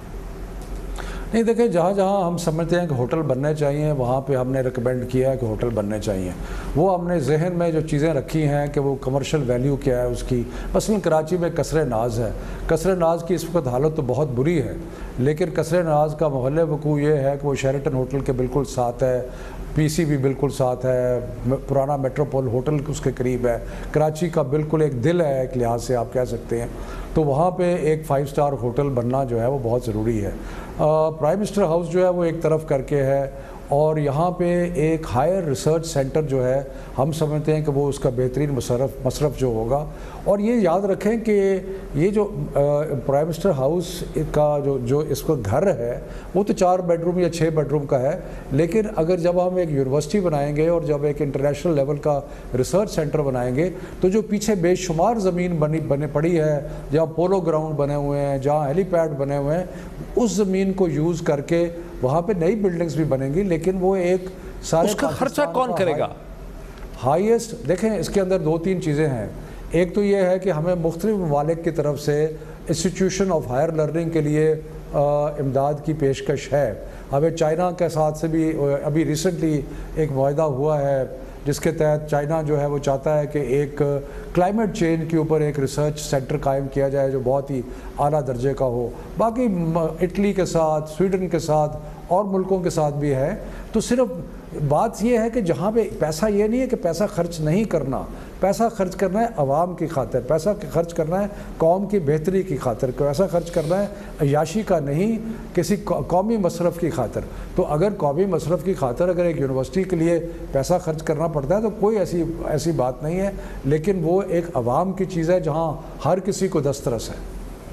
نہیں، دیکھیں، جہاں جہاں ہم سمجھتے ہیں کہ ہوٹل بننے چاہیے وہاں پہ ہم نے ریکمینڈ کیا ہے کہ ہوٹل بننے چاہیے۔ وہ ہم نے ذہن میں جو چیزیں رکھی ہیں کہ وہ کمرشل ویلیو کیا ہے اس کی، مثلا کراچی میں قصر ناز ہے، قصر ناز کی اس وقت حالت تو بہت بری ہے، لیکن کثر ناز کا محل وقوع یہ ہے کہ وہ شیرٹن ہوٹل کے بالکل ساتھ ہے، پی سی بھی بالکل ساتھ ہے، پرانا میٹروپول ہوٹل اس کے قریب ہے، کراچی کا بالکل ایک دل ہے ایک لحاظ سے آپ کہہ سکتے ہیں، تو وہاں پہ ایک 5 اسٹار ہوٹل بننا جو ہے وہ بہت ضروری ہے۔ پرائم منسٹر ہاؤس جو ہے وہ ایک طرف کر کے ہے، اور یہاں پہ ایک ہائر ریسرچ سینٹر جو ہے ہم سمجھتے ہیں کہ وہ اس کا بہترین مصرف جو ہوگا۔ اور یہ یاد رکھیں کہ یہ جو پرائم منسٹر ہاؤس کا جو اس کو گھر ہے وہ تو 4 بیڈ روم یا 6 بیڈ روم کا ہے، لیکن اگر جب ہم ایک یونیورسٹی بنائیں گے اور جب ایک انٹرنیشنل لیول کا ریسرچ سینٹر بنائیں گے تو جو پیچھے بے شمار زمین بنے پڑی ہے، جہاں پولو گراؤنڈ بنے ہوئے ہیں، جہاں ہیلی پیڈ بنے ہوئے ہیں، اس زمین کو یوز کر کے وہاں پہ نئی بلڈنگز بھی بنیں گی، لیکن وہ ایک سارے اس کا خرچہ کون کرے گا؟ ہائیسٹ دیکھیں اس کے اندر 2-3 چیزیں ہیں۔ ایک تو یہ ہے کہ ہمیں مختلف ممالک کی طرف سے انسٹیٹیوشن آف ہائر لرننگ کے لیے امداد کی پیشکش ہے۔ ہمیں چائنا کے ساتھ سے بھی ابھی ریسنٹلی ایک معاہدہ ہوا ہے جس کے تحت چائنا جو ہے وہ چاہتا ہے کہ ایک کلائمیٹ چینج کے اوپر ایک ریسرچ سینٹر قائم کیا جائے جو بہت ہی اعلیٰ درجے کا ہو۔ باقی اٹلی کے ساتھ، سویڈن کے ساتھ اور ملکوں کے ساتھ بھی ہے۔ تو صرف بات یہ ہے کہ جہاں پہ پیسہ یہ نہیں ہے کہ پیسہ خرچ نہیں کرنا، پیسہ خرچ کرنا ہے عوام کی خاطر، پیسہ خرچ کرنا ہے قوم کی بہتری کی خاطر، پیسہ خرچ کرنا ہے عیاشی کا نہیں، کسی قومی مصرف کی خاطر۔ تو اگر قومی مصرف کی خاطر اگر ایک یونیورسٹی کے لیے پیسہ خرچ کرنا پڑتا ہے تو کوئی ایسی بات نہیں ہے، لیکن وہ ایک عوام کی چیز ہے جہاں ہر کسی کو دسترس ہے۔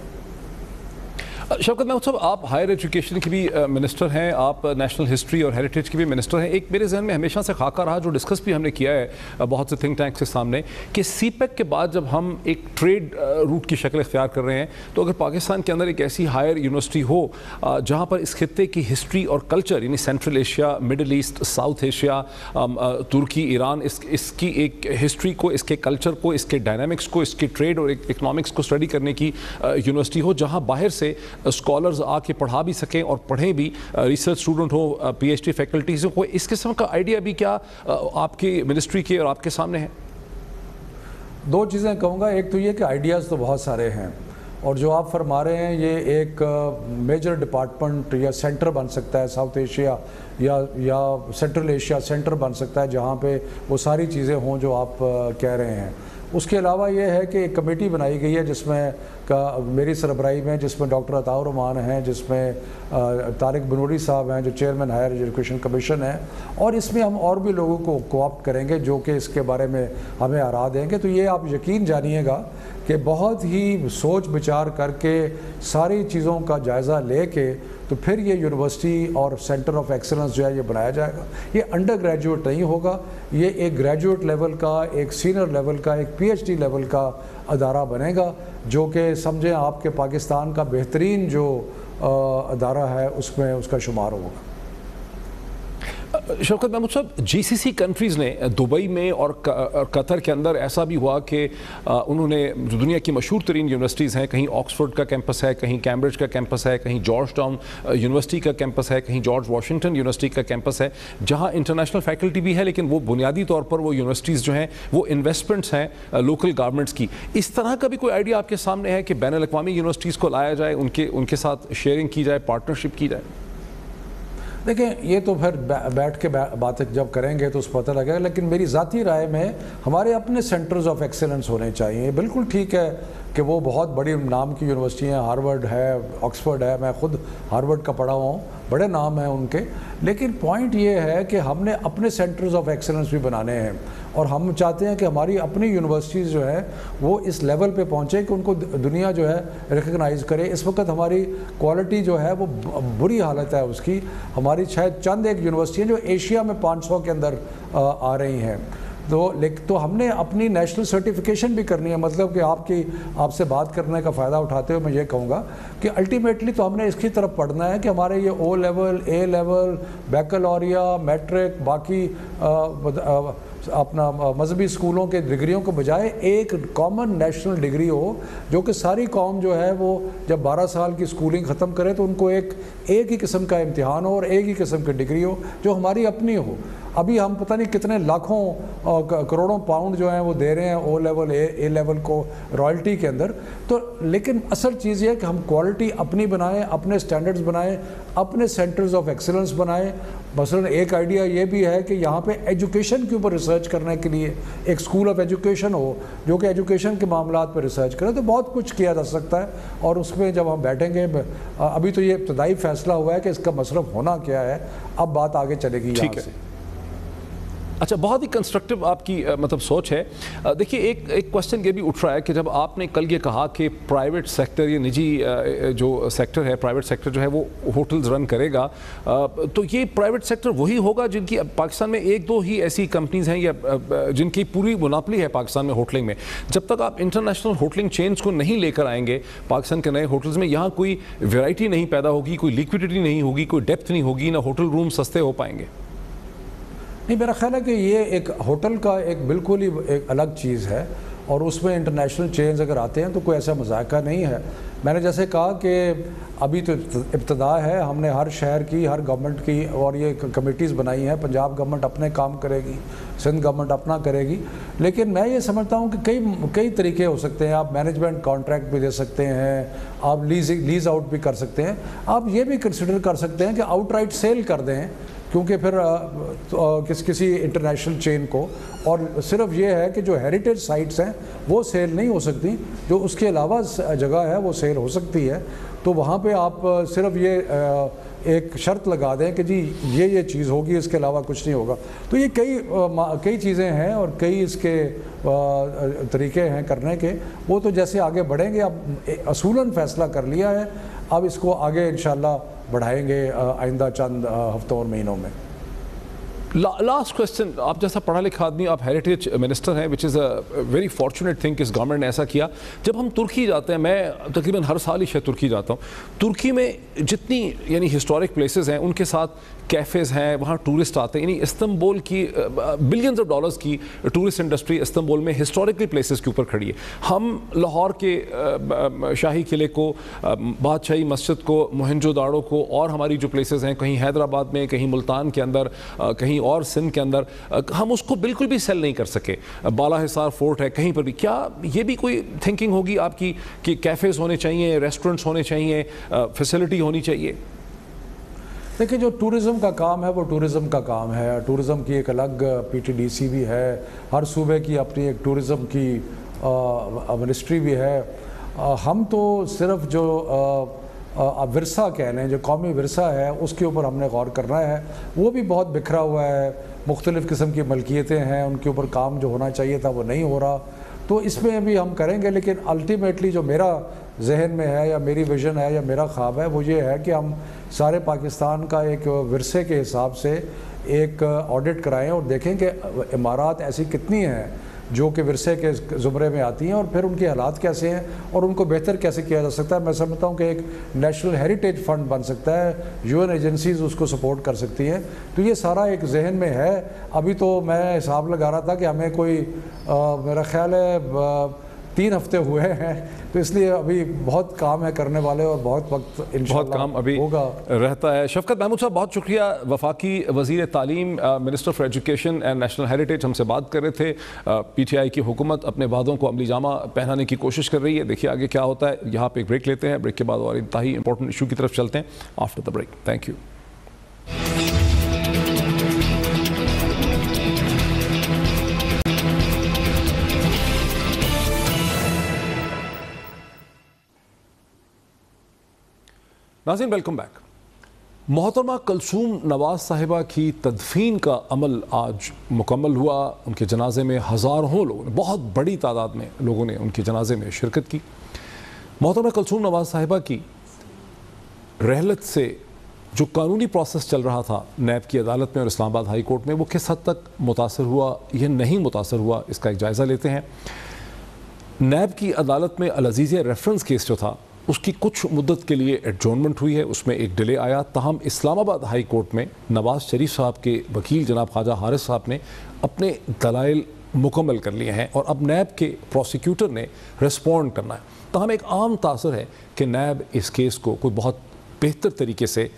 شوکت محمود صاحب، آپ ہائر ایجوکیشن کی بھی منسٹر ہیں، آپ نیشنل ہسٹری اور ہیریٹیج کی بھی منسٹر ہیں۔ ایک میرے ذہن میں ہمیشہ سے خاکہ رہا جو ڈسکس بھی ہم نے کیا ہے بہت سے تھنک ٹینکس کے سامنے کہ سی پیک کے بعد جب ہم ایک ٹریڈ روٹ کی شکل اختیار کر رہے ہیں تو اگر پاکستان کے اندر ایک ایسی ہائر یونیورسٹی ہو جہاں پر اس خطے کی ہسٹری اور کلچر یعنی Central Asia, Middle East, South Asia, ترکی، ایران، اس کی ایک ہسٹری کو، اس کے کلچر کو، اس کے ڈائنامکس کو، اس کے ٹریڈ اور اکنامکس کو اسٹڈی کرنے کی یونیورسٹی ہو جہاں باہر سے اسکالرز آ کے پڑھا بھی سکیں اور پڑھیں بھی، ریسرچ اسٹوڈنٹ ہو، پی ایچ ڈی فیکلٹیز ہو، اس قسم کا آئیڈیا بھی کیا آپ کی منسٹری کے اور آپ کے سامنے ہے؟ 2 چیزیں کہوں گا، ایک تو یہ کہ آئیڈیاز تو بہت سارے ہیں، اور جو آپ فرما رہے ہیں یہ ایک میجر ڈپارٹمنٹ یا سینٹر بن سکتا ہے ساؤتھ ایشیا یا سینٹرل ایشیا سینٹر بن سکتا ہے جہاں پہ وہ ساری چیزیں ہوں جو آپ کہہ رہے ہیں۔ اس کے علاوہ یہ ہے کہ ایک کمیٹی بنائی گئی ہے جس میں میری سربراہی میں، جس میں ڈاکٹر عطاء الرحمان ہیں، جس میں طارق بنوری صاحب ہیں جو چیئرمین ہائر ایجوکیشن کمیشن ہیں، اور اس میں ہم اور بھی لوگوں کو کوآپٹ کریں گے جو کہ اس کے بارے میں ہمیں آراء دیں گے۔ تو یہ آپ یقین جانیے گا کہ بہت ہی سوچ بچار کر کے ساری چیزوں کا جائزہ لے کے تو پھر یہ یونیورسٹی اور سینٹر آف ایکسلنس جو ہے یہ بنایا جائے گا۔ یہ انڈر گریجویٹ نہیں ہوگا، یہ ایک گریجویٹ لیول کا، ایک سینئر لیول کا، ایک پی ایچ ڈی لیول کا ادارہ بنے گا جو کہ سمجھیں آپ کے پاکستان کا بہترین جو ادارہ ہے اس میں اس کا شمار ہوگا۔ شوکت محمود صاحب، جی سی سی کنٹریز نے دبئی میں اور قطر کے اندر ایسا بھی ہوا کہ انہوں نے جو دنیا کی مشہور ترین یونیورسٹیز ہیں، کہیں آکسفورڈ کا کیمپس ہے، کہیں کیمبرج کا کیمپس ہے، کہیں جارج ٹاؤن یونیورسٹی کا کیمپس ہے، کہیں جارج واشنگٹن یونیورسٹی کا کیمپس ہے، جہاں انٹرنیشنل فیکلٹی بھی ہے لیکن وہ بنیادی طور پر وہ یونیورسٹیز جو ہیں وہ انویسٹمنٹس ہیں لوکل گورنمنٹس کی۔ اس طرح کا بھی کوئی آئیڈیا آپ کے سامنے ہے کہ بین الاقوامی یونیورسٹیز کو لایا جائے، ان کے ساتھ شیئرنگ کی جائے، پارٹنرشپ کی جائے؟ دیکھیں یہ تو پھر بیٹھ کے باتیں جب کریں گے تو اس پتہ لگے گا، لیکن میری ذاتی رائے میں ہمارے اپنے سینٹرز آف ایکسلنس ہونے چاہیے۔ بالکل ٹھیک ہے کہ وہ بہت بڑی نام کی یونیورسٹی ہیں، ہارورڈ ہے، آکسفورڈ ہے، میں خود ہارورڈ کا پڑھا ہوا ہوں، بڑے نام ہیں ان کے، لیکن پوائنٹ یہ ہے کہ ہم نے اپنے سینٹرز آف ایکسلنس بھی بنانے ہیں، اور ہم چاہتے ہیں کہ ہماری اپنی یونیورسٹیز جو ہے وہ اس لیول پہ پہنچے کہ ان کو دنیا جو ہے ریکگنائز کرے۔ اس وقت ہماری کوالٹی جو ہے وہ بری حالت ہے اس کی، ہماری شاید چند ایک یونیورسٹی ہیں جو ایشیا میں 500 کے اندر آ رہی ہیں، تو ہم نے اپنی نیشنل سرٹیفیکیشن بھی کرنی ہے۔ مطلب کہ آپ سے بات کرنے کا فائدہ اٹھاتے ہوئے میں یہ کہوں گا کہ الٹیمیٹلی تو ہم نے اس کی طرف پڑھنا ہے کہ ہمارے یہ O level, A level, baccalaureate, matric, باقی اپنا مذہبی اسکولوں کے ڈگریوں کے بجائے ایک کامن نیشنل ڈگری ہو جو کہ ساری قوم جو ہے وہ جب 12 سال کی اسکولنگ ختم کرے تو ان کو ایک ہی قسم کا امتحان ہو اور ایک ہی قسم کی ڈگری ہو جو ہماری اپنی ہو۔ ابھی ہم پتہ نہیں کتنے لاکھوں کروڑوں پاؤنڈ جو ہیں وہ دے رہے ہیں او لیول اے لیول کو رائلٹی کے اندر. تو لیکن اصل چیز یہ ہے کہ ہم کوالٹی اپنی بنائیں, اپنے سٹینڈرڈز بنائیں, اپنے سینٹرز آف ایکسلنس بنائیں. مثلا ایک آئیڈیا یہ بھی ہے کہ یہاں پہ ایجوکیشن کے اوپر ریسرچ کرنے کے لیے ایک اسکول آف ایجوکیشن ہو جو کہ ایجوکیشن کے معاملات پہ ریسرچ کرے, تو بہت کچھ کیا جا سکتا ہے. اور اس میں جب ہم بیٹھیں گے, ابھی تو یہ ابتدائی فیصلہ ہوا ہے کہ اس کا مصرف ہونا کیا ہے, اب بات آگے چلے گی یہاں سے. اچھا, بہت ہی کنسٹرکٹیو آپ کی مطلب سوچ ہے. دیکھیے ایک کوشچن یہ بھی اٹھ رہا ہے کہ جب آپ نے کل یہ کہا کہ پرائیویٹ سیکٹر یا نجی جو سیکٹر ہے, پرائیویٹ سیکٹر جو ہے وہ ہوٹلز رن کرے گا, تو یہ پرائیویٹ سیکٹر وہی ہوگا جن کی پاکستان میں ایک دو ہی ایسی کمپنیز ہیں یا جن کی پوری مناپلی ہے پاکستان میں ہوٹلنگ میں. جب تک آپ انٹرنیشنل ہوٹلنگ چینز کو نہیں لے کر آئیں گے پاکستان کے نئے ہوٹلز میں, یہاں کوئی ویرائٹی نہیں پیدا ہوگی, کوئی لیکوڈیٹی نہیں ہوگی, کوئی ڈیپتھ نہیں ہوگی, نہ ہوٹل روم سستے ہو پائیں گے. نہیں, میرا خیال ہے کہ یہ ایک ہوٹل کا ایک بالکل ہی ایک الگ چیز ہے, اور اس میں انٹرنیشنل چینز اگر آتے ہیں تو کوئی ایسا مذائقہ نہیں ہے. میں نے جیسے کہا کہ ابھی تو ابتدا ہے, ہم نے ہر شہر کی, ہر گورنمنٹ کی اور یہ کمیٹیز بنائی ہیں. پنجاب گورنمنٹ اپنے کام کرے گی, سندھ گورنمنٹ اپنا کرے گی, لیکن میں یہ سمجھتا ہوں کہ کئی طریقے ہو سکتے ہیں. آپ مینجمنٹ کانٹریکٹ بھی دے سکتے ہیں, آپ لیز آؤٹ بھی کر سکتے ہیں, آپ یہ بھی کنسیڈر کر سکتے ہیں کہ آؤٹ رائٹ سیل کر دیں, کیونکہ پھر کسی انٹرنیشنل چین کو. اور صرف یہ ہے کہ جو ہیریٹیج سائٹس ہیں وہ سیل نہیں ہو سکتی, جو اس کے علاوہ جگہ ہے وہ سیل ہو سکتی ہے. تو وہاں پہ آپ صرف یہ ایک شرط لگا دیں کہ جی یہ چیز ہوگی, اس کے علاوہ کچھ نہیں ہوگا. تو یہ کئی چیزیں ہیں اور کئی اس کے طریقے ہیں کرنے کے. وہ تو جیسے آگے بڑھیں گے, اب اصولاً فیصلہ کر لیا ہے, اب اس کو آگے انشاءاللہ بڑھائیں گے آئندہ چند ہفتوں اور مہینوں میں. لاسٹ کوشچن, آپ جیسا پڑھا لکھا آدمی, آپ ہیریٹیج منسٹر ہیں, which is a very fortunate thing کہ اس گورنمنٹ نے ایسا کیا. جب ہم ترکی جاتے ہیں, میں تقریباً ہر سال ہی شاید ترکی جاتا ہوں, ترکی میں جتنی یعنی ہسٹورک پلیسز ہیں ان کے ساتھ کیفیز ہیں, وہاں ٹورسٹ آتے ہیں. یعنی استنبول کی بلینز آف ڈالرز کی ٹورسٹ انڈسٹری استنبول میں ہسٹوریکلی پلیسز کے اوپر کھڑی ہے. ہم لاہور کے شاہی قلعے کو, بادشاہی مسجد کو, موہنجو داڑو کو, اور ہماری جو پلیسز ہیں کہیں حیدرآباد میں, کہیں ملتان کے اندر, کہیں اور سندھ کے اندر, ہم اس کو بالکل بھی سیل نہیں کر سکے. بالا حصار فورٹ ہے کہیں پر بھی. کیا یہ بھی کوئی تھنکنگ ہوگی آپ کی کہ کیفیز ہونے چاہیے, ریسٹورنٹس ہونے چاہیے, فیسلٹی ہونی چاہیے؟ دیکھیں, جو ٹورزم کا کام ہے وہ ٹورزم کا کام ہے. ٹورزم کی ایک الگ پی ٹی ڈی سی بھی ہے, ہر صوبے کی اپنی ایک ٹورزم کی منسٹری بھی ہے. ہم تو صرف جو ورثہ کہہ لیں, جو قومی ورثہ ہے, اس کے اوپر ہم نے غور کرنا ہے. وہ بھی بہت بکھرا ہوا ہے, مختلف قسم کی ملکیتیں ہیں, ان کے اوپر کام جو ہونا چاہیے تھا وہ نہیں ہو رہا. تو اس میں بھی ہم کریں گے, لیکن الٹیمیٹلی جو میرا ذہن میں ہے یا میری ویژن ہے یا میرا خواب ہے وہ یہ ہے کہ ہم سارے پاکستان کا ایک ورثے کے حساب سے ایک آڈٹ کرائیں اور دیکھیں کہ عمارات ایسی کتنی ہیں جو کہ ورثے کے زمرے میں آتی ہیں, اور پھر ان کے حالات کیسے ہیں اور ان کو بہتر کیسے کیا جا سکتا ہے. میں سمجھتا ہوں کہ ایک نیشنل ہیریٹیج فنڈ بن سکتا ہے, یو این ایجنسیز اس کو سپورٹ کر سکتی ہیں. تو یہ سارا ایک ذہن میں ہے. ابھی تو میں حساب لگا رہا تھا کہ ہمیں کوئی میرا خیال ہے 3 ہفتے ہوئے ہیں, تو اس لیے ابھی بہت کام ہے کرنے والے, اور بہت وقت بہت کام ابھی ہوگا رہتا ہے. شفقت محمود صاحب, بہت شکریہ. وفاقی وزیر تعلیم, minister for education and national heritage, ہم سے بات کر رہے تھے. پی ٹی آئی کی حکومت اپنے وعدوں کو عملی جامہ پہنانے کی کوشش کر رہی ہے. دیکھیے آگے کیا ہوتا ہے. یہاں پہ ایک بریک لیتے ہیں, بریک کے بعد اور انتہائی امپورٹنٹ ایشو کی طرف چلتے ہیں after the break. Thank you. ناظرین, ویلکم بیک. محترمہ کلثوم نواز صاحبہ کی تدفین کا عمل آج مکمل ہوا. ان کے جنازے میں ہزاروں لوگوں نے, بہت بڑی تعداد میں لوگوں نے ان کے جنازے میں شرکت کی. محترمہ کلثوم نواز صاحبہ کی رحلت سے جو قانونی پروسیس چل رہا تھا نیب کی عدالت میں اور اسلام آباد ہائی کورٹ میں, وہ کس حد تک متاثر ہوا یا نہیں متاثر ہوا, اس کا ایک جائزہ لیتے ہیں. نیب کی عدالت میں العزیزیہ ریفرنس کیس جو تھا اس کی کچھ مدت کے لیے ایڈجورنمنٹ ہوئی ہے, اس میں ایک ڈیلے آیا. تاہم اسلام آباد ہائی کورٹ میں نواز شریف صاحب کے وکیل جناب خواجہ حارث صاحب نے اپنے دلائل مکمل کر لیے ہیں, اور اب نیب کے پروسیکیوٹر نے رسپونڈ کرنا ہے. تاہم ایک عام تاثر ہے کہ نیب اس کیس کو کوئی بہت بہتر طریقے سے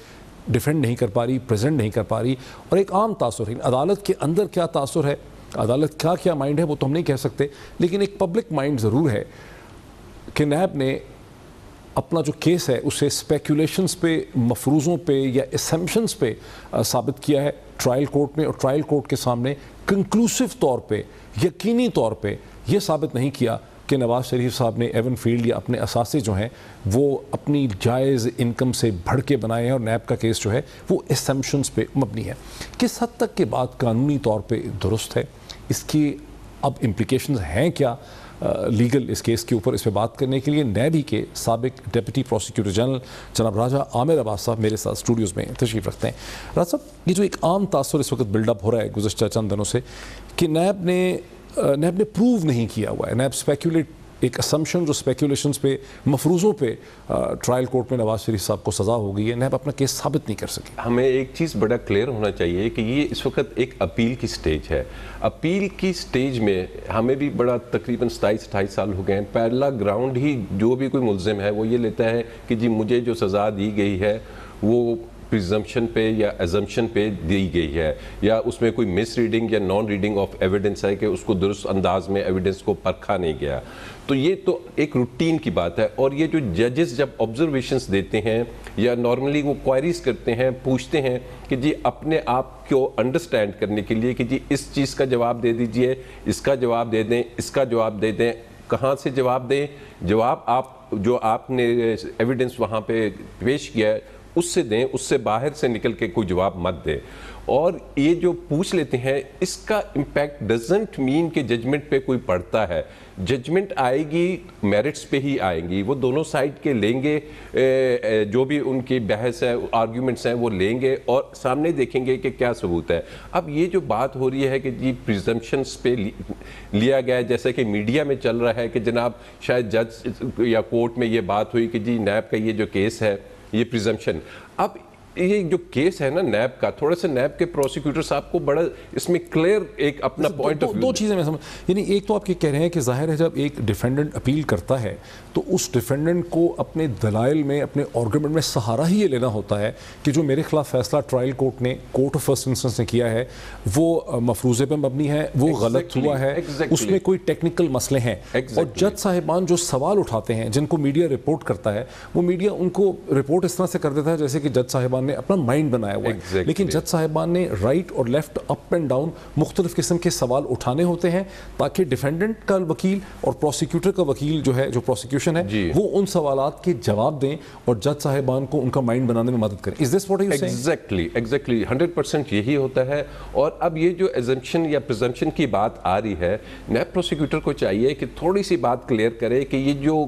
ڈیفینڈ نہیں کر پا رہی, پریزنٹ نہیں کر پا رہی, اور ایک عام تاثر ہے. عدالت کے اندر کیا تاثر ہے, عدالت کا کیا مائنڈ ہے, وہ تو ہم نہیں کہہ سکتے, لیکن ایک پبلک مائنڈ ضرور ہے کہ نیب نے اپنا جو کیس ہے اسے اسپیکولیشنز پہ, مفروضوں پہ یا اسمپشنز پہ ثابت کیا ہے ٹرائل کورٹ میں, اور ٹرائل کورٹ کے سامنے کنکلوسیو طور پہ, یقینی طور پہ یہ ثابت نہیں کیا کہ نواز شریف صاحب نے ایون فیلڈ یا اپنے اثاثے جو ہیں وہ اپنی جائز انکم سے بڑھ کے بنائے ہیں, اور نیب کا کیس جو ہے وہ اسمپشنز پہ مبنی ہے. کس حد تک کہ بات قانونی طور پہ درست ہے, اس کی اب امپلیکیشنز ہیں کیا لیگل اس کیس کے اوپر, اس پہ بات کرنے کے لیے نیبی کے سابق ڈپٹی پروسیکیوٹر جنرل جناب راجہ عامر عباس صاحب میرے ساتھ اسٹوڈیوز میں تشریف رکھتے ہیں. راجہ صاحب, یہ جو ایک عام تاثر اس وقت بلڈ اپ ہو رہا ہے گزشتہ چند دنوں سے کہ نیب نے پروو نہیں کیا ہوا ہے, نیب اسپیکولیٹ, ایک اسمپشن جو اسپیکولیشنز پہ, مفروضوں پہ ٹرائل کورٹ میں نواز شریف صاحب کو سزا ہو گئی ہے, نیب اپنا کیس ثابت نہیں کر سکے. ہمیں ایک چیز بڑا کلیئر ہونا چاہیے کہ یہ اس وقت ایک اپیل کی سٹیج ہے. اپیل کی سٹیج میں ہمیں بھی بڑا تقریباً 27-28 سال ہو گئے ہیں, پہلا گراؤنڈ ہی جو بھی کوئی ملزم ہے وہ یہ لیتا ہے کہ جی مجھے جو سزا دی گئی ہے وہ پریزمپشن پہ یا ایزمپشن پہ دی گئی ہے, یا اس میں کوئی مس ریڈنگ یا نان ریڈنگ آف ایویڈنس ہے کہ اس کو درست انداز میں ایویڈنس کو پرکھا نہیں گیا. تو یہ تو ایک روٹین کی بات ہے. اور یہ جو ججز جب آبزرویشنز دیتے ہیں یا نارملی وہ کوائریز کرتے ہیں, پوچھتے ہیں کہ جی اپنے آپ کو انڈرسٹینڈ کرنے کے لیے کہ جی اس چیز کا جواب دے دیجئے, اس کا جواب دے دیں, اس کا جواب دے دیں, کہاں سے جواب دیں, جواب آپ نے ایویڈنس وہاں پہ پیش کیا ہے اس سے دیں, اس سے باہر سے نکل کے کوئی جواب مت دیں. اور یہ جو پوچھ لیتے ہیں اس کا امپیکٹ ڈزنٹ مین کہ ججمنٹ پہ کوئی پڑتا ہے. ججمنٹ آئے گی میرٹس پہ ہی آئیں گی, وہ دونوں سائڈ کے لیں گے, جو بھی ان کی بحث ہے, آرگیومنٹس ہیں وہ لیں گے اور سامنے دیکھیں گے کہ کیا ثبوت ہے. اب یہ جو بات ہو رہی ہے کہ جی پریزمپشنز پہ لیا گیا ہے, جیسے کہ میڈیا میں چل رہا ہے کہ جناب شاید جج یا کورٹ میں یہ بات ہوئی کہ جی نیب کا یہ جو کیس ہے یہ پریزمپشن. اب یہ جو کیس ہے نا نیب کا, تھوڑا سا نیب کے پروسیکیوٹر صاحب کو بڑا اس میں کلیئر ایک اپنا پوائنٹ آف ویو. دو چیزیں میں سمجھ, یعنی ایک تو آپ یہ کہہ رہے ہیں کہ ظاہر ہے جب ایک ڈیفینڈنٹ اپیل کرتا ہے تو اس ڈیفینڈنٹ کو اپنے دلائل میں, اپنے آرگومنٹ میں سہارا ہی یہ لینا ہوتا ہے کہ جو میرے خلاف فیصلہ ٹرائل کورٹ نے, کورٹ آف فرسٹ انسٹنس نے کیا ہے وہ مفروضے پہ مبنی ہے, وہ غلط ہوا ہے, اس میں کوئی ٹیکنیکل مسئلے ہیں. اور جج صاحبان جو سوال اٹھاتے ہیں, جن کو میڈیا رپورٹ کرتا ہے, وہ میڈیا ان کو رپورٹ اس طرح سے کر دیتا ہے جیسے کہ جج صاحبان نے اپنا مائنڈ بنایا ہوا ہے. لیکن جج صاحبان نے رائٹ اور لیفٹ, اپ اینڈ ڈاؤن مختلف قسم کے سوال اٹھانے ہوتے ہیں تاکہ ڈیفینڈنٹ کا وکیل اور پروسیکیوٹر کا وکیل جو ہے, جو پروسیکیوشن ہے, وہ ان سوالات کے جواب دیں اور جج صاحبان کو ان کا مائنڈ بنانے میں مدد کریں. Is this what you're saying? Exactly 100% یہی ہوتا ہے. اور اب یہ جو ایزمپشن یا پریزمپشن کی بات آ رہی ہے, نیب پروسیکیوٹر کو چاہیے کہ تھوڑی سی بات کلیئر کرے کہ یہ جو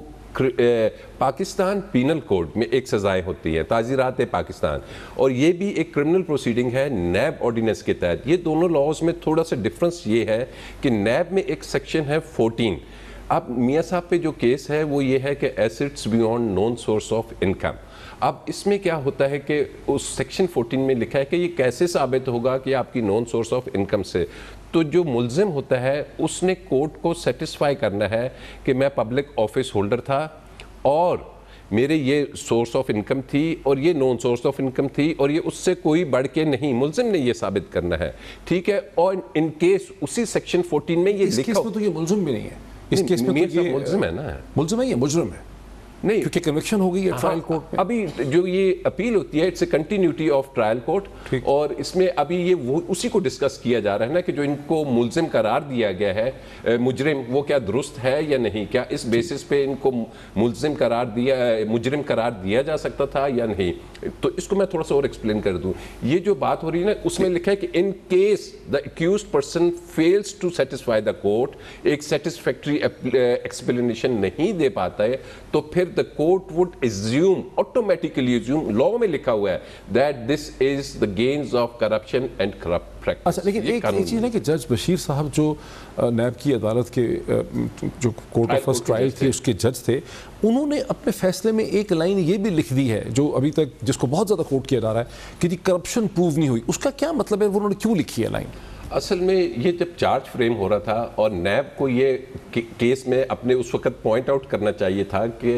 پاکستان پینل کوڈ میں ایک سزائیں ہوتی ہیں, تعزیرات پاکستان, اور یہ بھی ایک کرمنل پروسیڈنگ ہے نیب آرڈیننس کے تحت. یہ دونوں لاؤز میں تھوڑا سا ڈفرنس یہ ہے کہ نیب میں ایک سیکشن ہے 14. اب میاں صاحب پہ جو کیس ہے وہ یہ ہے کہ assets beyond known source of income. اب اس میں کیا ہوتا ہے کہ اس سیکشن 14 میں لکھا ہے کہ یہ کیسے ثابت ہوگا کہ آپ کی نون سورس آف انکم سے. تو جو ملزم ہوتا ہے اس نے کورٹ کو سیٹسفائی کرنا ہے کہ میں پبلک آفس ہولڈر تھا اور میرے یہ سورس آف انکم تھی اور یہ نون سورس آف انکم تھی اور یہ اس سے کوئی بڑھ کے نہیں. ملزم نے یہ ثابت کرنا ہے, ٹھیک ہے. اور ان کیس اسی سیکشن 14 میں یہ لکھا, اس کیس میں تو یہ ملزم بھی نہیں ہے, اس کیس میں تو یہ ملزم ہے نا, ملزم ہے, یہ مجرم ہے نہیں, کیونکہ کنوکشن ہو گئی ہے ٹرائل کورٹ میں. ابھی جو یہ اپیل ہوتی ہے it's a continuity of trial court, اور اس میں ابھی یہ اسی کو ڈسکس کیا جا رہا ہے نا کہ جو ان کو ملزم قرار دیا گیا ہے, مجرم, وہ کیا درست ہے یا نہیں, کیا اس بیسس پہ ان کو ملزم قرار دیا, مجرم قرار دیا جا سکتا تھا یا نہیں. تو اس کو میں تھوڑا سا اور ایکسپلین کر دوں. یہ جو بات ہو رہی ہے نا اس میں لکھا ہے کہ in case the accused person fails to satisfy the court, ایک سیٹسفیکٹری ایکسپلینیشن نہیں دے پاتا ہے, تو پھر the court would assume, automatically assume, law میں لکھا ہوا ہے that this is the gains of corruption and corrupt practice. اچھا, لیکن ایک چیز ہے کہ جج بشیر صاحب جو نیب کی عدالت کے جو کورٹ آف فرسٹ ٹرائل تھے اس کے جج تھے, انہوں نے اپنے فیصلے میں ایک لائن یہ بھی لکھ دی ہے جو ابھی تک جس کو بہت زیادہ کوٹ کیا جا رہا ہے کہ جی کرپشن پروو نہیں ہوئی. اس کا کیا مطلب ہے, انہوں نے کیوں لکھی ہے لائن؟ اصل میں یہ جب چارج فریم ہو رہا تھا اور نیب کو یہ کیس میں اپنے اس وقت پوائنٹ آؤٹ کرنا چاہیے تھا کہ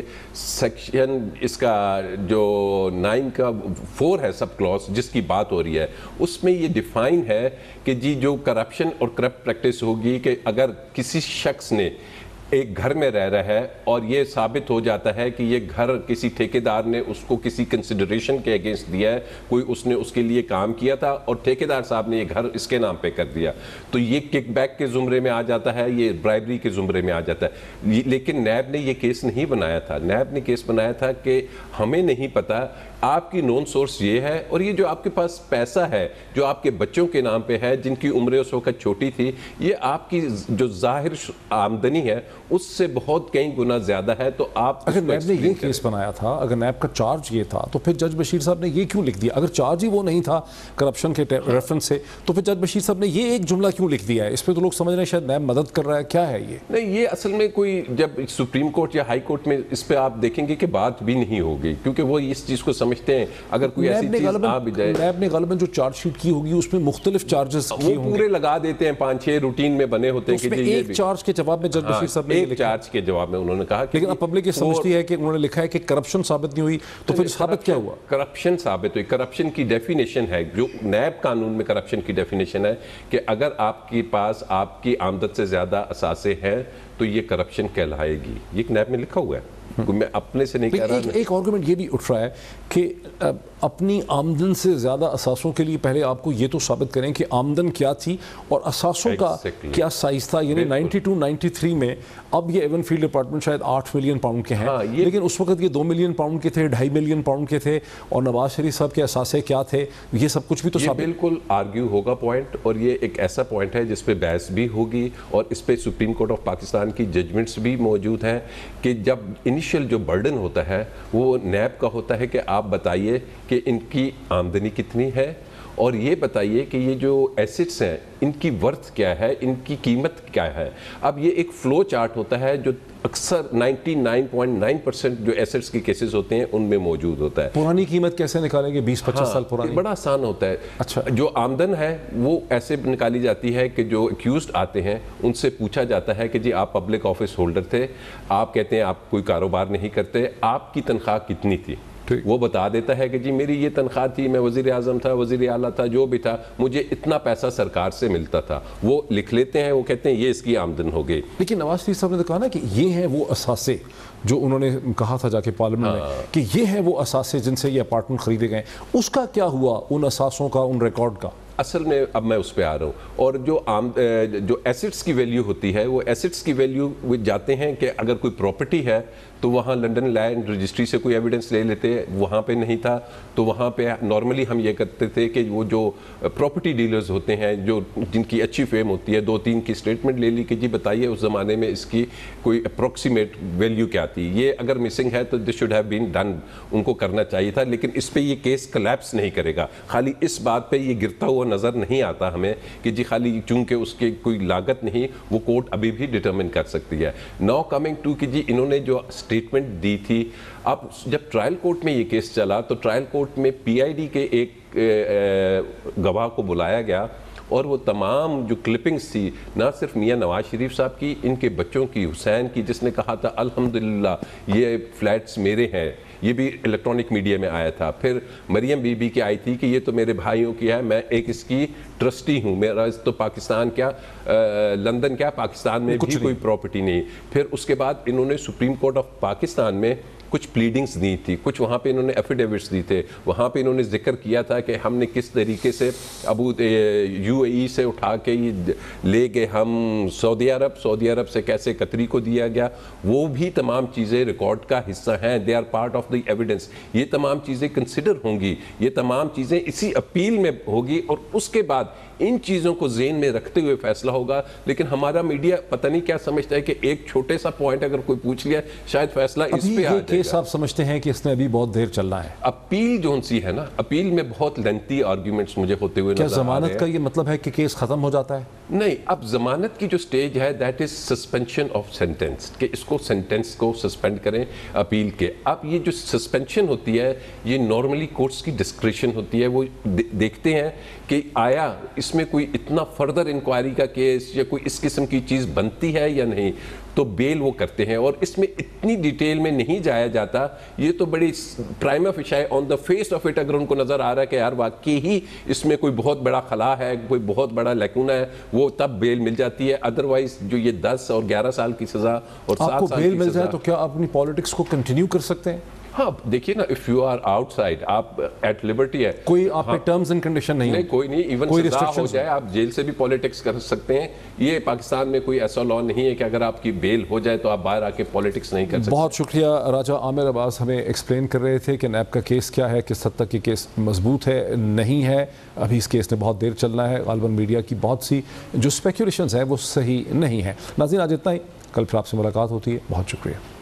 سیکشن اس کا جو 9 کا 4 ہے سب کلوز جس کی بات ہو رہی ہے اس میں یہ ڈیفائن ہے کہ جی جو کرپشن اور کرپٹ پریکٹس ہوگی کہ اگر کسی شخص نے ایک گھر میں رہ رہا ہے اور یہ ثابت ہو جاتا ہے کہ یہ گھر کسی ٹھیکیدار نے اس کو کسی کنسیڈریشن کے اگینسٹ دیا ہے, کوئی اس نے اس کے لیے کام کیا تھا اور ٹھیکیدار صاحب نے یہ گھر اس کے نام پہ کر دیا, تو یہ کک بیک کے زمرے میں آ جاتا ہے, یہ برائبری کے زمرے میں آ جاتا ہے. لیکن نیب نے یہ کیس نہیں بنایا تھا. نیب نے کیس بنایا تھا کہ ہمیں نہیں پتا, آپ کی نون سورس یہ ہے اور یہ جو آپ کے پاس پیسہ ہے جو آپ کے بچوں کے نام پہ ہے جن کی عمریں اس وقت چھوٹی تھی, یہ آپ کی جو ظاہر آمدنی ہے اس سے بہت کئی گنا زیادہ ہے. تو آپ اگر نیب نے یہ کیس بنایا تھا, اگر نیب کا چارج یہ تھا, تو پھر جج بشیر صاحب نے یہ کیوں لکھ دیا؟ اگر چارج ہی وہ نہیں تھا کرپشن کے ریفرنس سے, تو پھر جج بشیر صاحب نے یہ ایک جملہ کیوں لکھ دیا ہے؟ اس پہ تو لوگ سمجھ رہے ہیں شاید نیب مدد کر رہا ہے, کیا ہے یہ؟ نہیں, یہ اصل میں کوئی جب سپریم کورٹ یا ہائی کورٹ میں اس پہ آپ دیکھیں گے کہ بات بھی نہیں ہوگی, کیونکہ وہ اس چیز کو سمجھتے ہیں اگر کوئی ایسی چیز آ بھی جائے. نیب نے غالباً جو چارج شیٹ کی ہوگی اس میں مختلف چارجز وہ پورے لگا دیتے ہیں, 5-6 روٹین میں بنے ہوتے ہیں کہ جی ایک چارج کے جواب میں جج بشیر صاحب نے ایک چارج کے جواب میں انہوں نے کہا کہ لیکن اب پبلک یہ سمجھتی ہے کہ انہوں نے لکھا ہے کہ کرپشن ثابت نہیں ہوئی, تو پھر ثابت کیا ہوا؟ کرپشن ثابت ہوئی. کرپشن کی ڈیفینیشن ہے, جو نیب قانون میں کرپشن کی ڈیفینیشن ہے کہ اگر آپ کے پاس آپ کی آمدن سے زیادہ اثاثے ہیں تو یہ کرپشن کہلائے گی. یہ نیب میں لکھا ہوا ہے, میں اپنے سے نہیں کہہ رہا. ایک آرگومنٹ یہ بھی اٹھ رہا ہے کہ اپنی آمدن سے زیادہ اثاثوں کے لیے پہلے آپ کو یہ تو ثابت کریں کہ آمدن کیا تھی اور اثاثوں کا کیا سائز تھا. یعنی 92-93 میں, اب یہ ایون فیلڈ ڈپارٹمنٹ شاید 8 ملین پاؤنڈ کے ہیں, لیکن اس وقت یہ 2 ملین پاؤنڈ کے تھے, 2.5 ملین پاؤنڈ کے تھے, اور نواز شریف صاحب کے اثاثے کیا تھے, یہ سب کچھ بھی تو ثابت. بالکل آرگیو ہوگا پوائنٹ, اور یہ ایک ایسا پوائنٹ ہے جس پہ بحث بھی ہوگی, اور اس پہ سپریم کورٹ آف پاکستان کی ججمنٹس بھی موجود ہیں کہ جب انیشیل جو برڈن ہوتا ہے وہ نیب کا ہوتا ہے کہ آپ بتائیے کہ ان کی آمدنی کتنی ہے, اور یہ بتائیے کہ یہ جو ایسٹس ہیں ان کی ورتھ کیا ہے, ان کی قیمت کیا ہے. اب یہ ایک فلو چارٹ ہوتا ہے جو اکثر 99.9% جو ایسٹس کے کیسز ہوتے ہیں ان میں موجود ہوتا ہے. پرانی قیمت کیسے نکالیں گے 20-25 سال پرانی؟ بڑا آسان ہوتا ہے. اچھا, جو آمدن ہے وہ ایسے نکالی جاتی ہے کہ جو ایکیوزڈ آتے ہیں ان سے پوچھا جاتا ہے کہ جی آپ پبلک آفس ہولڈر تھے, آپ کہتے ہیں آپ کوئی کاروبار نہیں کرتے, آپ کی تنخواہ کتنی تھی؟ وہ بتا دیتا ہے کہ جی میری یہ تنخواہ تھی, میں وزیر اعظم تھا, وزیر اعلیٰ تھا, جو بھی تھا, مجھے اتنا پیسہ سرکار سے ملتا تھا. وہ لکھ لیتے ہیں, وہ کہتے ہیں یہ اس کی آمدن ہو گئی. لیکن نواز شریف صاحب نے کہا نا کہ یہ ہیں وہ اثاثے جو انہوں نے کہا تھا جا کے پارلیمنٹ میں کہ یہ ہیں وہ اثاثے جن سے یہ اپارٹمنٹ خریدے گئے. اس کا کیا ہوا, ان اثاثوں کا, ان ریکارڈ کا؟ اصل میں اب میں اس پہ آ رہا ہوں, اور جو ایسٹس کی ویلیو ہوتی ہے وہ ایسٹس کی ویلیو جاتے ہیں کہ اگر کوئی پراپرٹی ہے تو وہاں لنڈن لینڈ رجسٹری سے کوئی ایویڈنس لے لیتے, وہاں پہ نہیں تھا تو وہاں پہ نارملی ہم یہ کرتے تھے کہ وہ جو پراپرٹی ڈیلرز ہوتے ہیں جو جن کی اچھی فیم ہوتی ہے, 2-3 کی اسٹیٹمنٹ لے لی کہ جی بتائیے اس زمانے میں اس کی کوئی اپروکسیمیٹ ویلیو کیا تھی, یہ اگر مسنگ ہے تو this should have been done, ان کو کرنا چاہیے تھا. لیکن اس پہ یہ کیس کلیپس نہیں کرے گا. خالی اس بات پہ یہ گرتا ہوا نظر نہیں آتا ہمیں کہ جی خالی چونکہ اس کے کوئی لاگت نہیں, وہ کورٹ ابھی بھی ڈٹرمن کر سکتی ہے. ناؤ کمنگ ٹو کہ جی انہوں نے جو اسٹیٹمنٹ دی تھی, اب جب ٹرائل کورٹ میں یہ کیس چلا تو ٹرائل کورٹ میں پی آئی ڈی کے ایک گواہ کو بلایا گیا, اور وہ تمام جو کلپنگز تھی نہ صرف میاں نواز شریف صاحب کی, ان کے بچوں کی, حسین کی جس نے کہا تھا الحمدللہ یہ فلیٹس میرے ہیں, یہ بھی الیکٹرانک میڈیا میں آیا تھا. پھر مریم بی بی کی آئی تھی کہ یہ تو میرے بھائیوں کی ہے, میں ایک اس کی ٹرسٹی ہوں, میرا تو پاکستان کیا لندن کیا پاکستان میں بھی کوئی پراپرٹی نہیں. پھر اس کے بعد انہوں نے سپریم کورٹ آف پاکستان میں کچھ پلیڈنگز دی تھی, کچھ وہاں پہ انہوں نے ایفیڈیوٹس دی تھے, وہاں پہ انہوں نے ذکر کیا تھا کہ ہم نے کس طریقے سے ابو یو اے ای سے اٹھا کے یہ لے گئے ہم سعودی عرب سے کیسے قطری کو دیا گیا. وہ بھی تمام چیزیں ریکارڈ کا حصہ ہیں, they are part of the evidence. یہ تمام چیزیں کنسیڈر ہوں گی, یہ تمام چیزیں اسی اپیل میں ہوگی, اور اس کے بعد ان چیزوں کو ذہن میں رکھتے ہوئے فیصلہ ہوگا. لیکن ہمارا میڈیا پتہ نہیں کیا سمجھتا ہے کہ ایک چھوٹے سا پوائنٹ اگر کوئی پوچھ لیا شاید فیصلہ اس پہ آ جائے گا. کیس آپ سمجھتے ہیں کہ اس نے ابھی بہت دیر چلنا ہے؟ اپیل جو سی ہے نا, اپیل میں بہت لینتھی آرگیومنٹس مجھے ہوتے ہوئے کیا ضمانت کا یہ مطلب ہے کہ کیس ختم ہو جاتا ہے؟ نہیں, اب ضمانت کی جو سٹیج ہے that is suspension of sentence, کہ اس کو سینٹینس کو سسپینڈ کریں اپیل کے. اب یہ جو سسپینشن ہوتی ہے یہ نارملی کورٹس کی ڈسکریشن ہوتی ہے, وہ دیکھتے ہیں کہ آیا اس میں کوئی اتنا فردر انکوائری کا کیس یا کوئی اس قسم کی چیز بنتی ہے یا نہیں, تو بیل وہ کرتے ہیں. اور اس میں اتنی ڈیٹیل میں نہیں جایا جاتا, یہ تو بڑی prima facie on the face of it اگر ان کو نظر آ رہا ہے کہ یار واقعی ہی اس میں کوئی بہت بڑا خلا ہے, کوئی بہت بڑا لیکونہ ہے, وہ تب بیل مل جاتی ہے. ادروائز جو یہ 10 اور 11 سال کی سزا اور 7 سال کی سزا, آپ کو بیل مل جائے تو کیا آپ اپنی پالیٹکس کو کنٹینیو کر سکتے ہیں؟ ہاں دیکھیے نا, if you are outside, آپ ایٹ لبرٹی ہے, کوئی آپ پہ ٹرمز اینڈ کنڈیشن نہیں, کوئی نہیں, ایون سزا ہو جائے آپ جیل سے بھی پالیٹکس کر سکتے ہیں. یہ پاکستان میں کوئی ایسا لا نہیں ہے کہ اگر آپ کی بیل ہو جائے تو آپ باہر آ کے پالیٹکس نہیں کر سکتے. بہت شکریہ راجہ عامر عباس, ہمیں ایکسپلین کر رہے تھے کہ نیب کا کیس کیا ہے, کس حد تک یہ کیس مضبوط ہے نہیں ہے. ابھی اس کیس نے بہت دیر چلنا ہے, غالباً میڈیا کی بہت سی جو اسپیکولیشنز ہیں وہ صحیح نہیں ہیں. ناظرین آج اتنا ہی, کل پھر آپ سے ملاقات ہوتی ہے. بہت شکریہ.